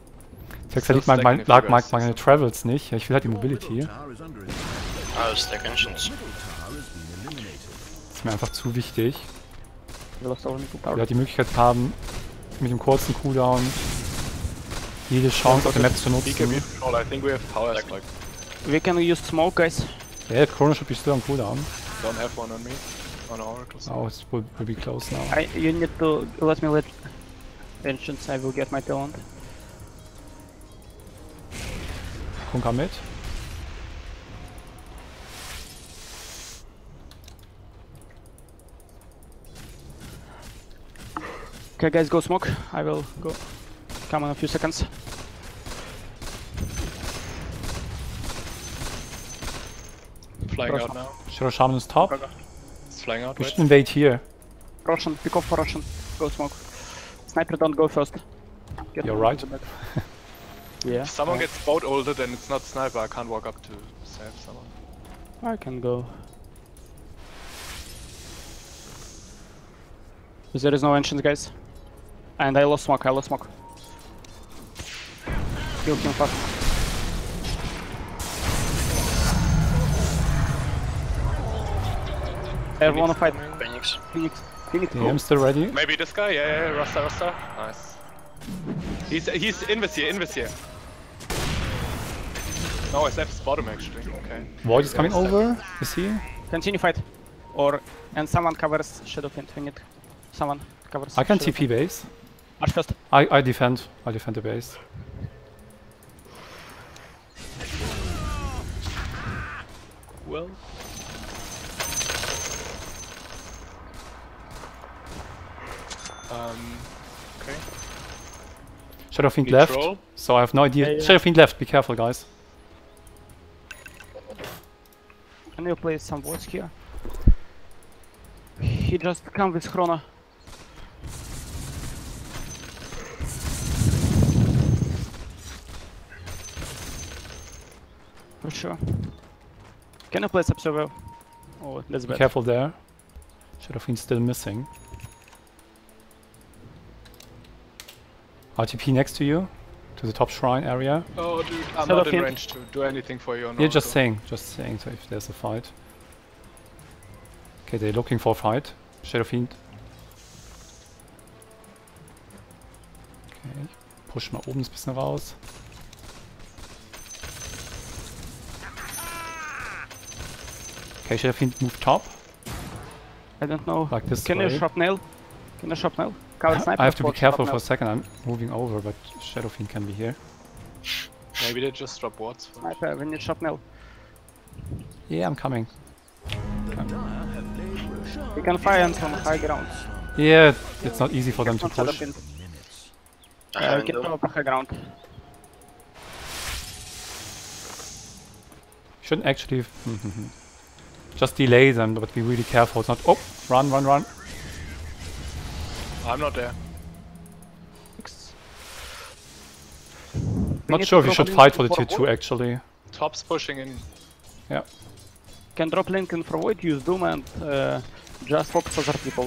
Flex Still liegt stacking if you lag guys- meine Travels nicht. Ja, ich will halt die Your Mobility. middle tower is under attack. I'll stack ancients. Middle tower has been eliminated. Das ist mir einfach zu wichtig. We lost our middle Wir tower. halt die Möglichkeit haben, mit dem kurzen Cooldown jede Chance auf der Map zu Be can be nutzen. control. I think we have power spike. We can use smoke, guys. Yeah, Chrono should be still on cooldown. Don't have one on me. On Oracle. Oh, it will be close now. You need to let me let Ancients. I will get my talent. Kunka mit. Okay, guys, go smoke. I will go. Come in a few seconds. Flying out now. Shadow Shaman is top. It's flying out. We Wait. should invade here. Russian, pick off for Russian. Go smoke. Sniper, don't go first. Get You're on right. the back. Yeah. If someone gets boat ulted and it's not sniper, I can't walk up to save someone. I can go. There is no ancient, guys. And I lost smoke, Kill him fast. Everyone wanna fight. Phoenix. Phoenix. Phoenix, The go. AM still ready. Maybe this guy? Yeah, Rasta. Nice. He's invis here. No, SF's bottom actually. Okay. Void is coming over. Is he? Continue fight. And someone covers Shadowfiend. We need someone covers. I can Shadowfiend. TP base. March first. I defend. I defend the base. Well. Okay. Shadowfiend left. Control. So I have no idea. Yeah, yeah. Shadowfiend left. Be careful, guys. Can you play some voice here? He just come with Chrono. For sure. Can you place observer? Oh, that's Be bad. careful there. Shadowfiend still missing. RTP next to you. To the top shrine area. Oh, dude, I'm Shadow not in Fiend. range to do anything for you. Yeah, just saying. Just saying. So if there's a fight. Okay, they're looking for a fight. Shadowfiend. Okay. Push mal oben ein bisschen raus. Okay, Shadowfiend move top. I don't know. Like this Can way. you shrapnel? Can you shrapnel? Cover sniper. I have to be for careful for a shrapnel. second. I'm moving over, but Shadowfiend can be here. Maybe they just drop wards. Sniper, we need shrapnel. Yeah, I'm coming. The Dire have laid Roshan We can fire from high ground. Yeah, it's not easy for them to Not push. Shadowfiend. minutes. I We haven't can done. cover high ground. Shouldn't actually... Just delay them, but be really careful. It's not... Oh! Run. I'm not there. Not need sure to if you should drop fight for link the tier for 2 actually. Top's pushing in. Can drop link in for void, use Doom and just focus other people.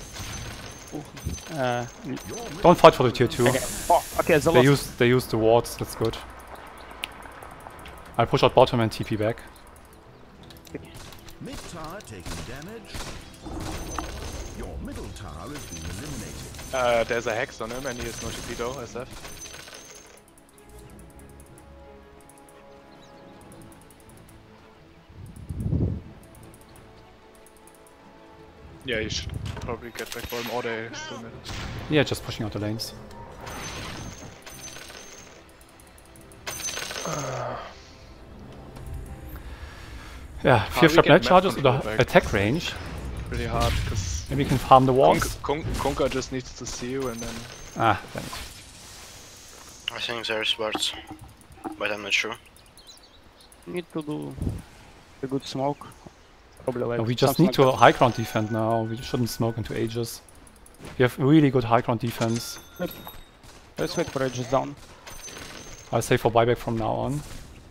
Don't fight for the tier 2. Okay. Oh, okay, the lost. They use the wards, that's good. I'll push out bottom and TP back. Mid tower taking damage. Your middle tower has been eliminated. There's a hex on him and he has no TP though, SF. Yeah, you should probably get back for him or they still mid. Yeah, just pushing out the lanes. Yeah, How few do we shrapnel get map charges control or back? attack range. Pretty hard because Maybe you can farm the walls. Kunka just needs to see you and then Ah, damn it. I think there's wards, but I'm not sure. Need to do a good smoke. Probably like No, we just something need like to high ground defend now. We shouldn't smoke into ages. We have really good high ground defense. that. Let's wait for edges down. I'll say for buyback from now on.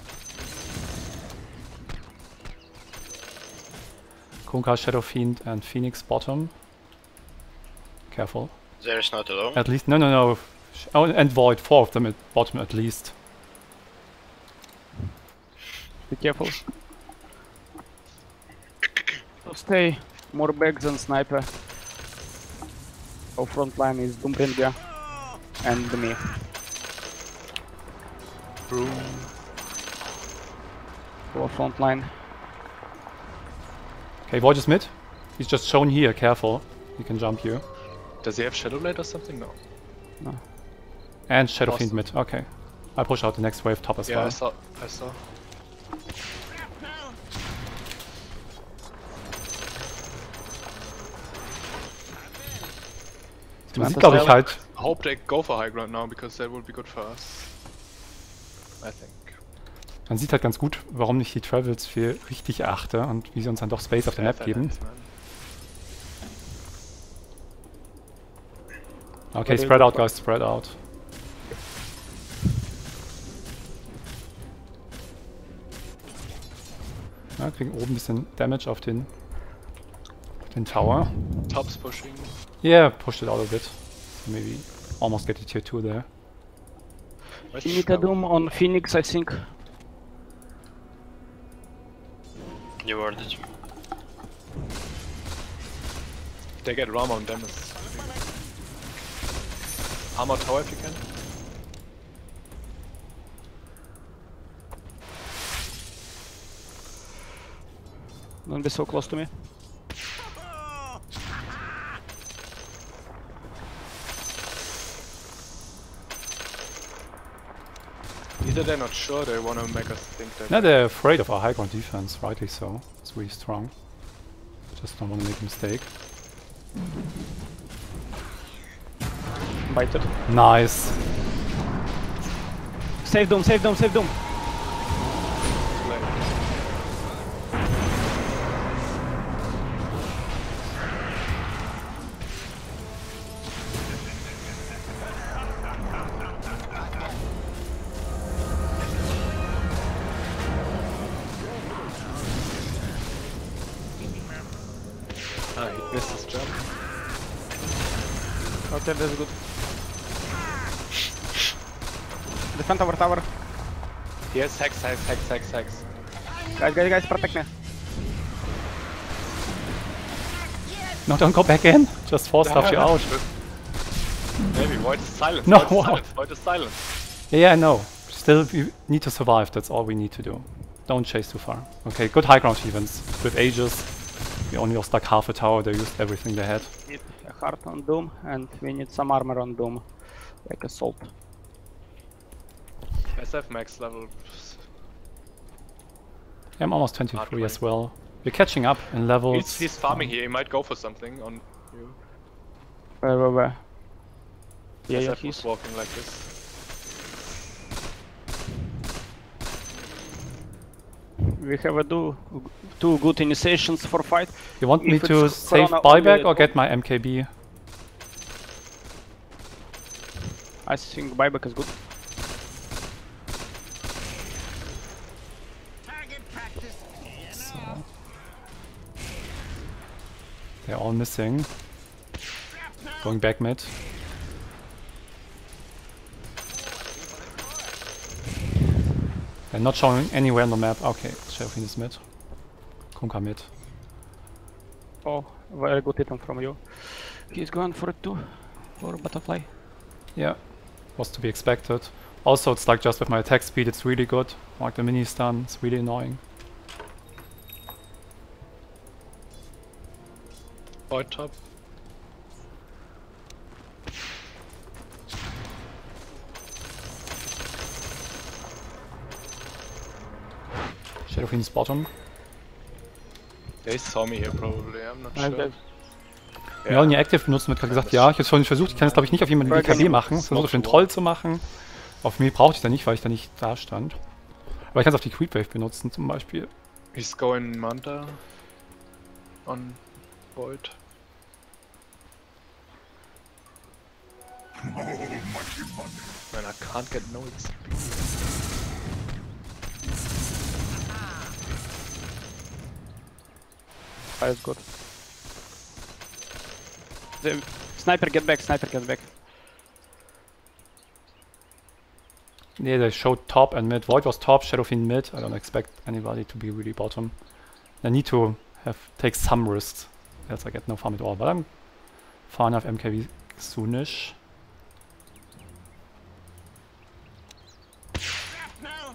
Kunka, Shadowfiend and Phoenix bottom. Careful. There is not alone. At least, no. Oh, and Void, 4 of them at bottom at least. Be careful. So stay more back than sniper. Our front line is Doombringer and me. Our front line. Okay, Void is mid. He's just shown here, careful. He can jump you. Does he have Shadowblade or something? No. No. And Shadow Fiend Awesome. mid, okay. I push out the next wave top as Yeah, well. I saw. Man sieht, glaube ich, halt. I hope they go for high ground now because that would be good for us. I think. Man sieht halt ganz gut, warum ich die Travels für richtig achte und wie sie uns dann doch Space auf der Map Fair, geben. nice, man. Okay, spread out, guys, spread out. Ja, kriegen oben ein bisschen Damage auf den Tower. Top's pushing. Yeah, pushed it out a bit. So maybe almost get the tier 2 there. Where's You need a Shadow? Doom on Phoenix, I think. You worded. They get Rama on damage. Armor tower if you can. Don't be so close to me. Either they're not sure, they wanna make us think that. No, they're afraid of our high ground defense, rightly so. It's really strong. Just don't want to make a mistake. Bite it. Nice. Save Doom, save Doom, save Doom! Ah, he missed his jump. Okay, that's good. Defend our tower. Yes, hex. Guys, protect me. No, don't go back in. Just force stuff you out. Maybe Void is silent. No, Void is wow. silent. Void is silent. Yeah, I know. Still, we need to survive. That's all we need to do. Don't chase too far. Okay, good high ground events. With Aegis, we only lost like half a tower. They used everything they had. Need a heart on Doom, and we need some armor on Doom. Like assault. SF max level. Yeah, I'm almost 23 Hardware. as well. We're catching up in levels. He's farming here. He might go for something on you. Where? Yeah, SF yeah, was he's... walking like this. We have a two good initiations for fight. You want me If to it's save Corona buyback only- or get my MKB? I think buyback is good. Target practice. They're all missing. Going back mid. They're not showing anywhere on the map. Okay, Shadowfiend is mid. Kunkka mid. Oh, very good item from you. He's going for it too. For butterfly. Yeah, was to be expected. Also, it's like just with my attack speed, it's really good. Like the mini stun, it's really annoying. Void top. Shadowfiend's bottom. They saw me here probably. I'm not sure. Wir wollen ja Active benutzen, wird gerade gesagt, ja, ich habe es vorhin versucht, ich kann es glaube ich nicht auf jemanden wie KD machen, ich versuche auf den Troll zu machen. Auf mir brauchte ich da nicht, weil ich da nicht da stand. Aber ich kann es auf die Creepwave benutzen zum Beispiel. He's going Manta on Void. Man, I can't get no XP. That's good. The sniper get back, sniper get back. Yeah, they showed top and mid. Void was top, Shadowfiend mid. I don't expect anybody to be really bottom. I need to take some risks, else I get no farm at all. But I'm far enough MKV soonish. Shrapnel!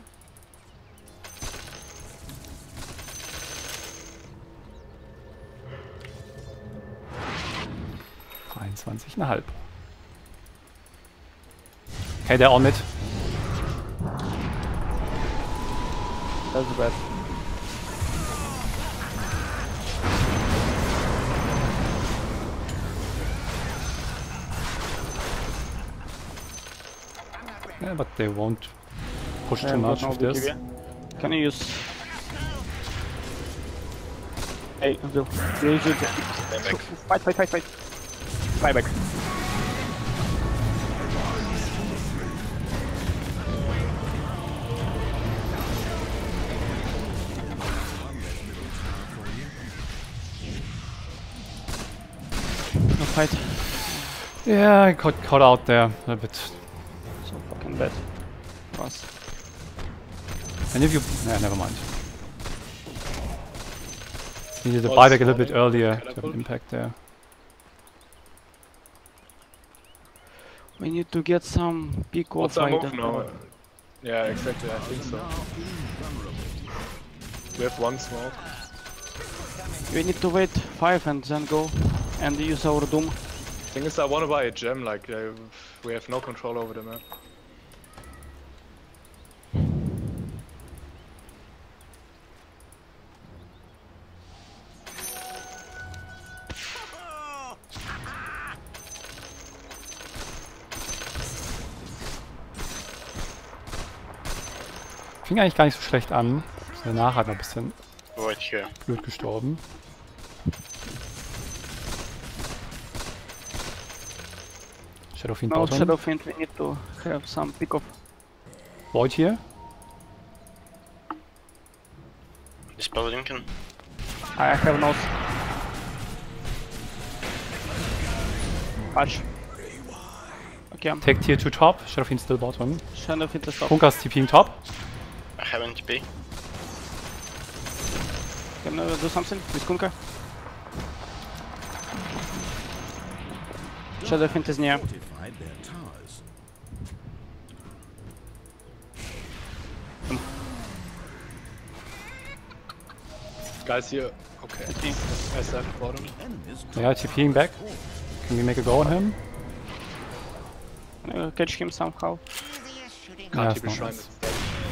23,5. Okay, they're all mid. That's bad. Yeah, but they won't push too Yeah, much but with now this. BKB. Can you use... Hey, Will. Use it. Fight. Fly back. No fight. Yeah, I got caught out there a little bit. So fucking bad. Was. And if you... Nah, never mind. Needed the Was buyback a little bit falling earlier to have catapult? an impact there. We need to get some peak What's off our fight. move now? Yeah, exactly, I think so. We have one smoke. We need to wait 5 and then go and use our Doom. Thing is, I want to buy a gem, like, we have no control over the map. Fing eigentlich gar nicht so schlecht an. Ist danach halt noch ein bisschen Void here. blöd gestorben. Shadowfiend Now bottom. Shadowfiend, we need to have some pick off. Void here. Dispel Lincoln. I have nose. Patch. Okay, Take tier 2 top. Shadowfiend still bottom. Shadowfiend is top. Funkas TPing top. I have NTP. Can you do something with Kunka? Shadowfiend is near. Fortified their towers. Guys here. Okay. SF bottom. Enemies Yeah, TPing back. Can we make a go on him? Catch him somehow. Easiest shooting. Yeah, Can't it's TP not shrine nice. is dead.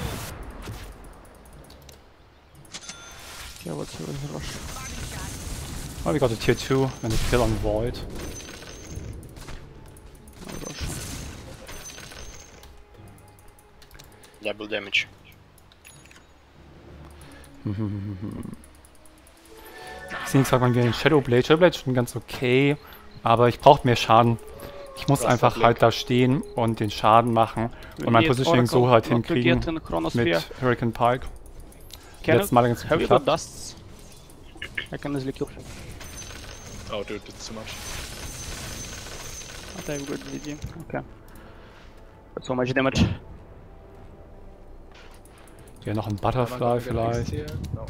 Yeah, what's your rush? Oh, we got a tier 2 and a kill on Void. No rush. Double damage. Deswegen sagt man, wir den Shadowblade. Shadowblade ist schon ganz okay, aber ich brauche mehr Schaden. Ich muss Du hast einfach Blick. halt da stehen und den Schaden machen We und mein need Positioning so Oracle halt not to hinkriegen get in Chronosphere. mit Hurricane Pike. Can Letztes Mal ganz gut have you got geklappt. dusts? I can easily kill him. Oh, dude, it's too much. But I've got DD. Okay. Got so much damage. Ja, noch ein Am I Butterfly gonna get vielleicht. fixed here? No.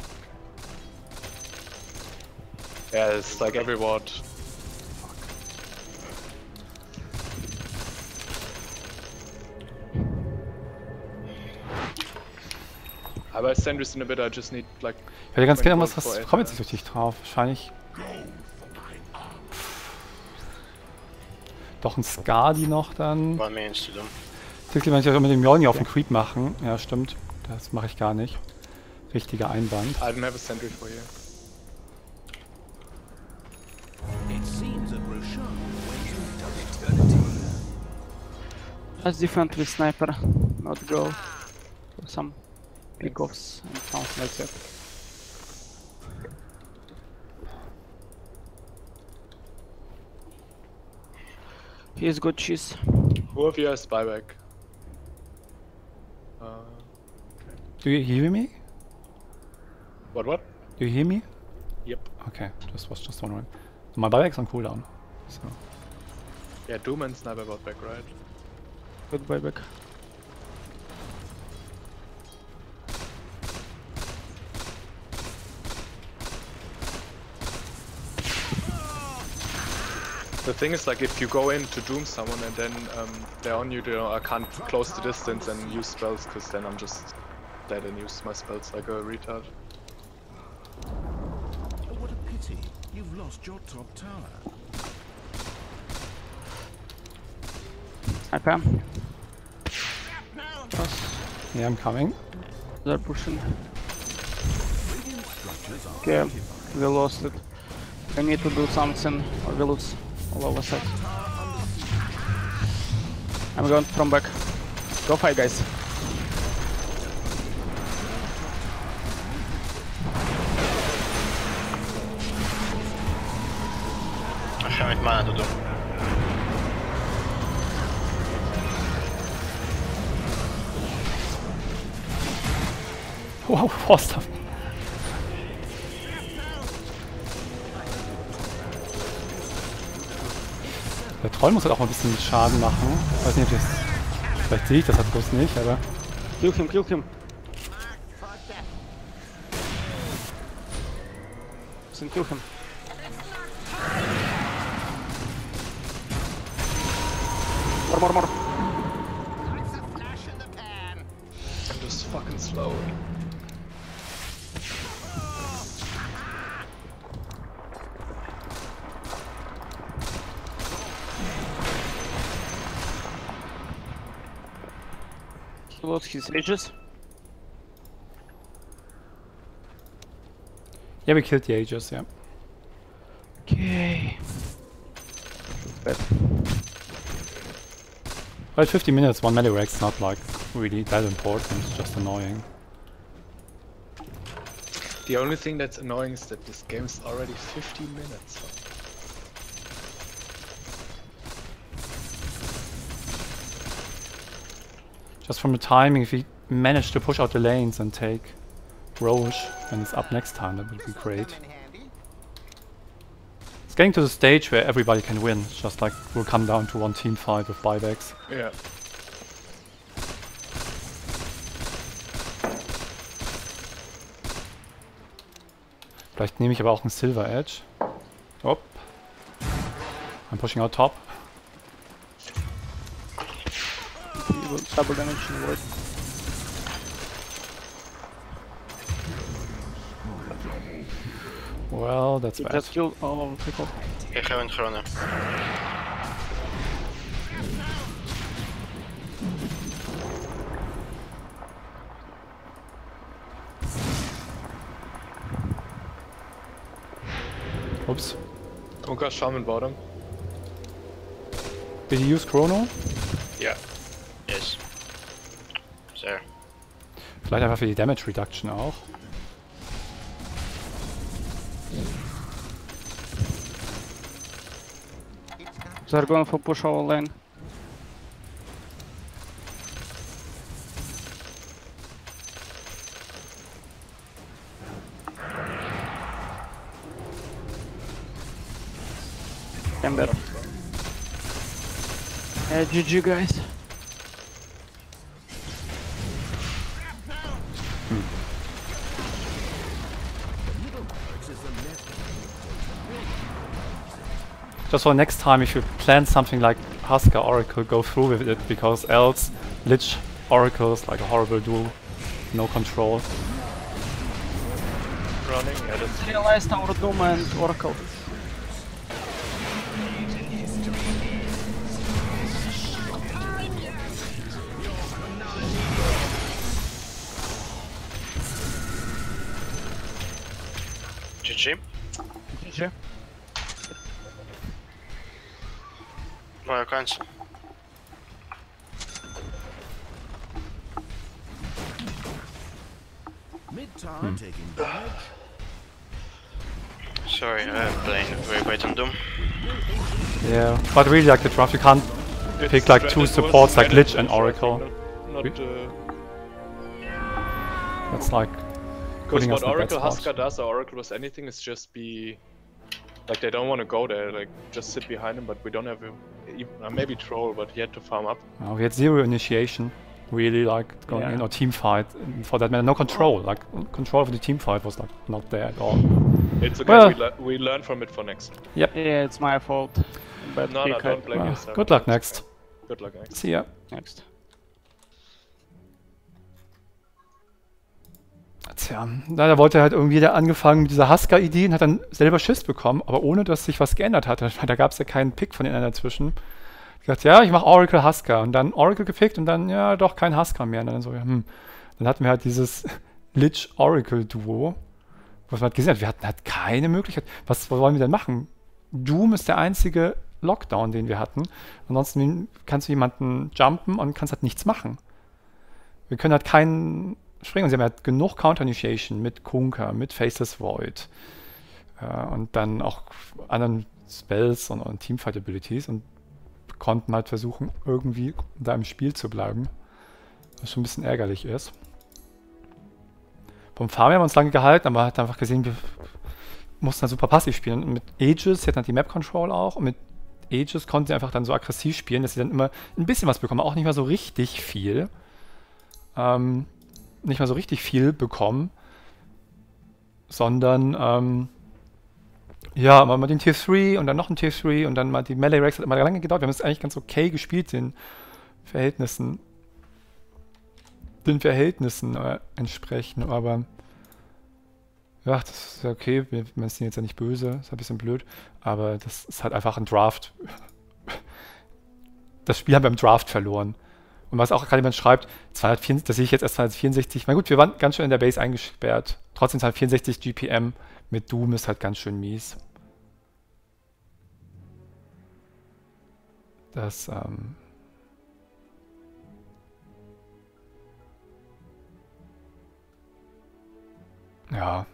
Yeah, it's like every ward. Aber I stand in a bit, I just need like... Ich hätte ganz gerne was, Gold was for kommt jetzt it, nicht richtig drauf. Wahrscheinlich. Doch ein Skadi noch dann. 1 minute to do. Typically, wenn ich das mit dem Mjolnir auf den Creep machen. Ja, stimmt. Das mache ich gar nicht. Richtiger Einband. I don't have a sentry for you. It seems that Roshan went to eternity. Let's defend with sniper, not go for some pick-offs and something like that. He's got cheese. Who of you has buyback? Do you hear me? What? Do you hear me? Yep. Okay, just was just wondering. My buyback's on cooldown. So. Yeah, Doom and Sniper bought back, right? Good buyback. The thing is, like, if you go in to doom someone and then they're on you, I can't close the distance and use spells, because then I'm just dead and use my spells like a retard. Oh, what a pity. You've lost your top tower. Sniper. Yeah, I'm coming. They're pushing. Radiant structures are Okay, fortified. we lost it. We need to do something or we lose all our set. I'm going from back. Go fight, guys. I haven't mana to do. Wow, Forster. Der Troll muss halt auch mal ein bisschen Schaden machen. Ich weiß nicht, ob ich das... Vielleicht sehe ich das halt bloß nicht, aber... Kill him, kill him. Listen, kill him. More. It's a flash in the pan. I'm just fucking slow. He lost his ages. Yeah, we killed the Aegis, yeah. Okay. Bad. Well, 50 minutes, one Melee-Rex's not like really that important, it's just annoying. The only thing that's annoying is that this game's already 50 minutes. Just from the timing, if we manage to push out the lanes and take Roche when it's up next time, that would be great. Come in handy. It's getting to the stage where everybody can win, it's just like we'll come down to one team fight with buybacks. Yeah. Vielleicht nehme ich aber auch einen Silver Edge. Oh. I'm pushing out top. He will double damage in the void. Well, that's He bad. just killed all of the people. I haven't Chrona. Oops. Tonka Shaman bottom. Did you use Chrono? Yeah. Yes. There. Vielleicht einfach für die Damage Reduction auch. They're going for push our lane. Ember. Yeah, GG guys. Just for next time, if you plan something like Husker Oracle, go through with it, because else Lich Oracle is like a horrible duel. No control. Running, yeah, that's Realized our Doom and Oracle. GG. GG. Royal Coins. Mid tower taking damage. Sorry, I'm playing very bad on Doom. Yeah, but really like the draft, you can't pick like two supports like Lich and Oracle. not That's like because putting us what in a bad Oracle spot. Husker does or Oracle was anything is just be like they don't want to go there, like just sit behind him, but we don't have maybe Troll, but he had to farm up. We had zero initiation, really, like going Yeah. in or team fight. And for that matter, no control. Like control of the team fight was like not there at all. It's okay, Well- we learn from it for next. Yeah, it's my fault. bad No, pick. don't blame Ah, yourself. good luck It's next. okay. Good luck next. See ya. Next. Tja, da wollte halt irgendwie der angefangen mit dieser Husker-Idee und hat dann selber Schiss bekommen, aber ohne, dass sich was geändert hat. Da gab es ja keinen Pick von den anderen dazwischen. Ich dachte, ja, ich mache Oracle Husker und dann Oracle gepickt und dann, ja, doch kein Husker mehr. Und dann so, ja, Dann hatten wir halt dieses Lich-Oracle-Duo, was man halt gesehen hat. Wir hatten halt keine Möglichkeit. Was wollen wir denn machen? Doom ist der einzige Lockdown, den wir hatten. Ansonsten kannst du jemanden jumpen und kannst halt nichts machen. Wir können halt keinen springen. Und sie haben halt genug Counter-Initiation mit Kunkka, mit Faceless Void und dann auch anderen Spells und Teamfight-Abilities und konnten halt versuchen, irgendwie da im Spiel zu bleiben. Was schon ein bisschen ärgerlich ist. Vom Farm haben wir uns lange gehalten, aber man hat einfach gesehen, wir mussten da super passiv spielen. Und mit Aegis, sie hatten halt die Map-Control auch, und mit Aegis konnten sie einfach dann so aggressiv spielen, dass sie dann immer ein bisschen was bekommen, auch nicht mal so richtig viel. Nicht mal so richtig viel bekommen, sondern ja, mal den Tier 3 und dann noch ein Tier 3 und dann mal die Melee Racks hat immer lange gedauert. Wir haben es eigentlich ganz okay gespielt, den Verhältnissen entsprechend, aber ja, das ist ja okay, wir sind jetzt ja nicht böse, ist ein bisschen blöd, aber das ist halt einfach ein Draft. Das Spiel haben wir im Draft verloren. Und was auch gerade jemand schreibt, 264, das sehe ich jetzt erst 264. Na gut, wir waren ganz schön in der Base eingesperrt. Trotzdem 264 GPM mit Doom ist halt ganz schön mies. Das, ja.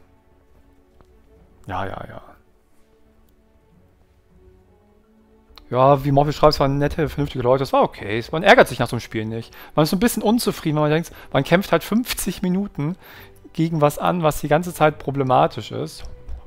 Ja. Ja, wie Morphe schreibt, es waren nette, vernünftige Leute, das war okay. Man ärgert sich nach so einem Spiel nicht. Man ist so ein bisschen unzufrieden, weil man denkt, man kämpft halt 50 Minuten gegen was an, was die ganze Zeit problematisch ist.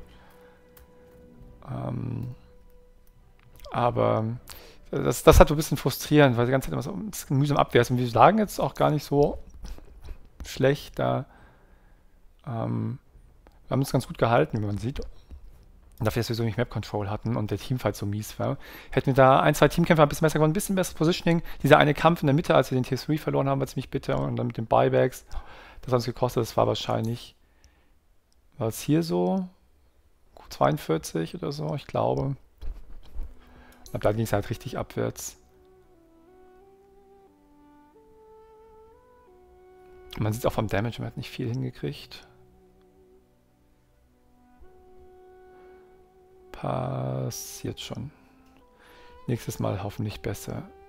Aber das hat so ein bisschen frustrierend, weil die ganze Zeit immer so mühsam abwehrst. Und wir sagen jetzt auch gar nicht so schlecht da. Wir haben uns ganz gut gehalten, wie man sieht. Und dafür, dass wir so nicht Map-Control hatten und der Teamfight so mies war. Hätten wir da ein, zwei Teamkämpfer ein bisschen besser gewonnen, ein bisschen besseres Positioning. Dieser eine Kampf in der Mitte, als wir den Tier 3 verloren haben, war ziemlich bitter. Und dann mit den Buybacks, das hat uns gekostet, das war wahrscheinlich, war es hier so 42 oder so, ich glaube. Ab da ging es halt richtig abwärts. Man sieht auch vom Damage, man hat nicht viel hingekriegt. Passiert schon. Nächstes Mal hoffentlich besser.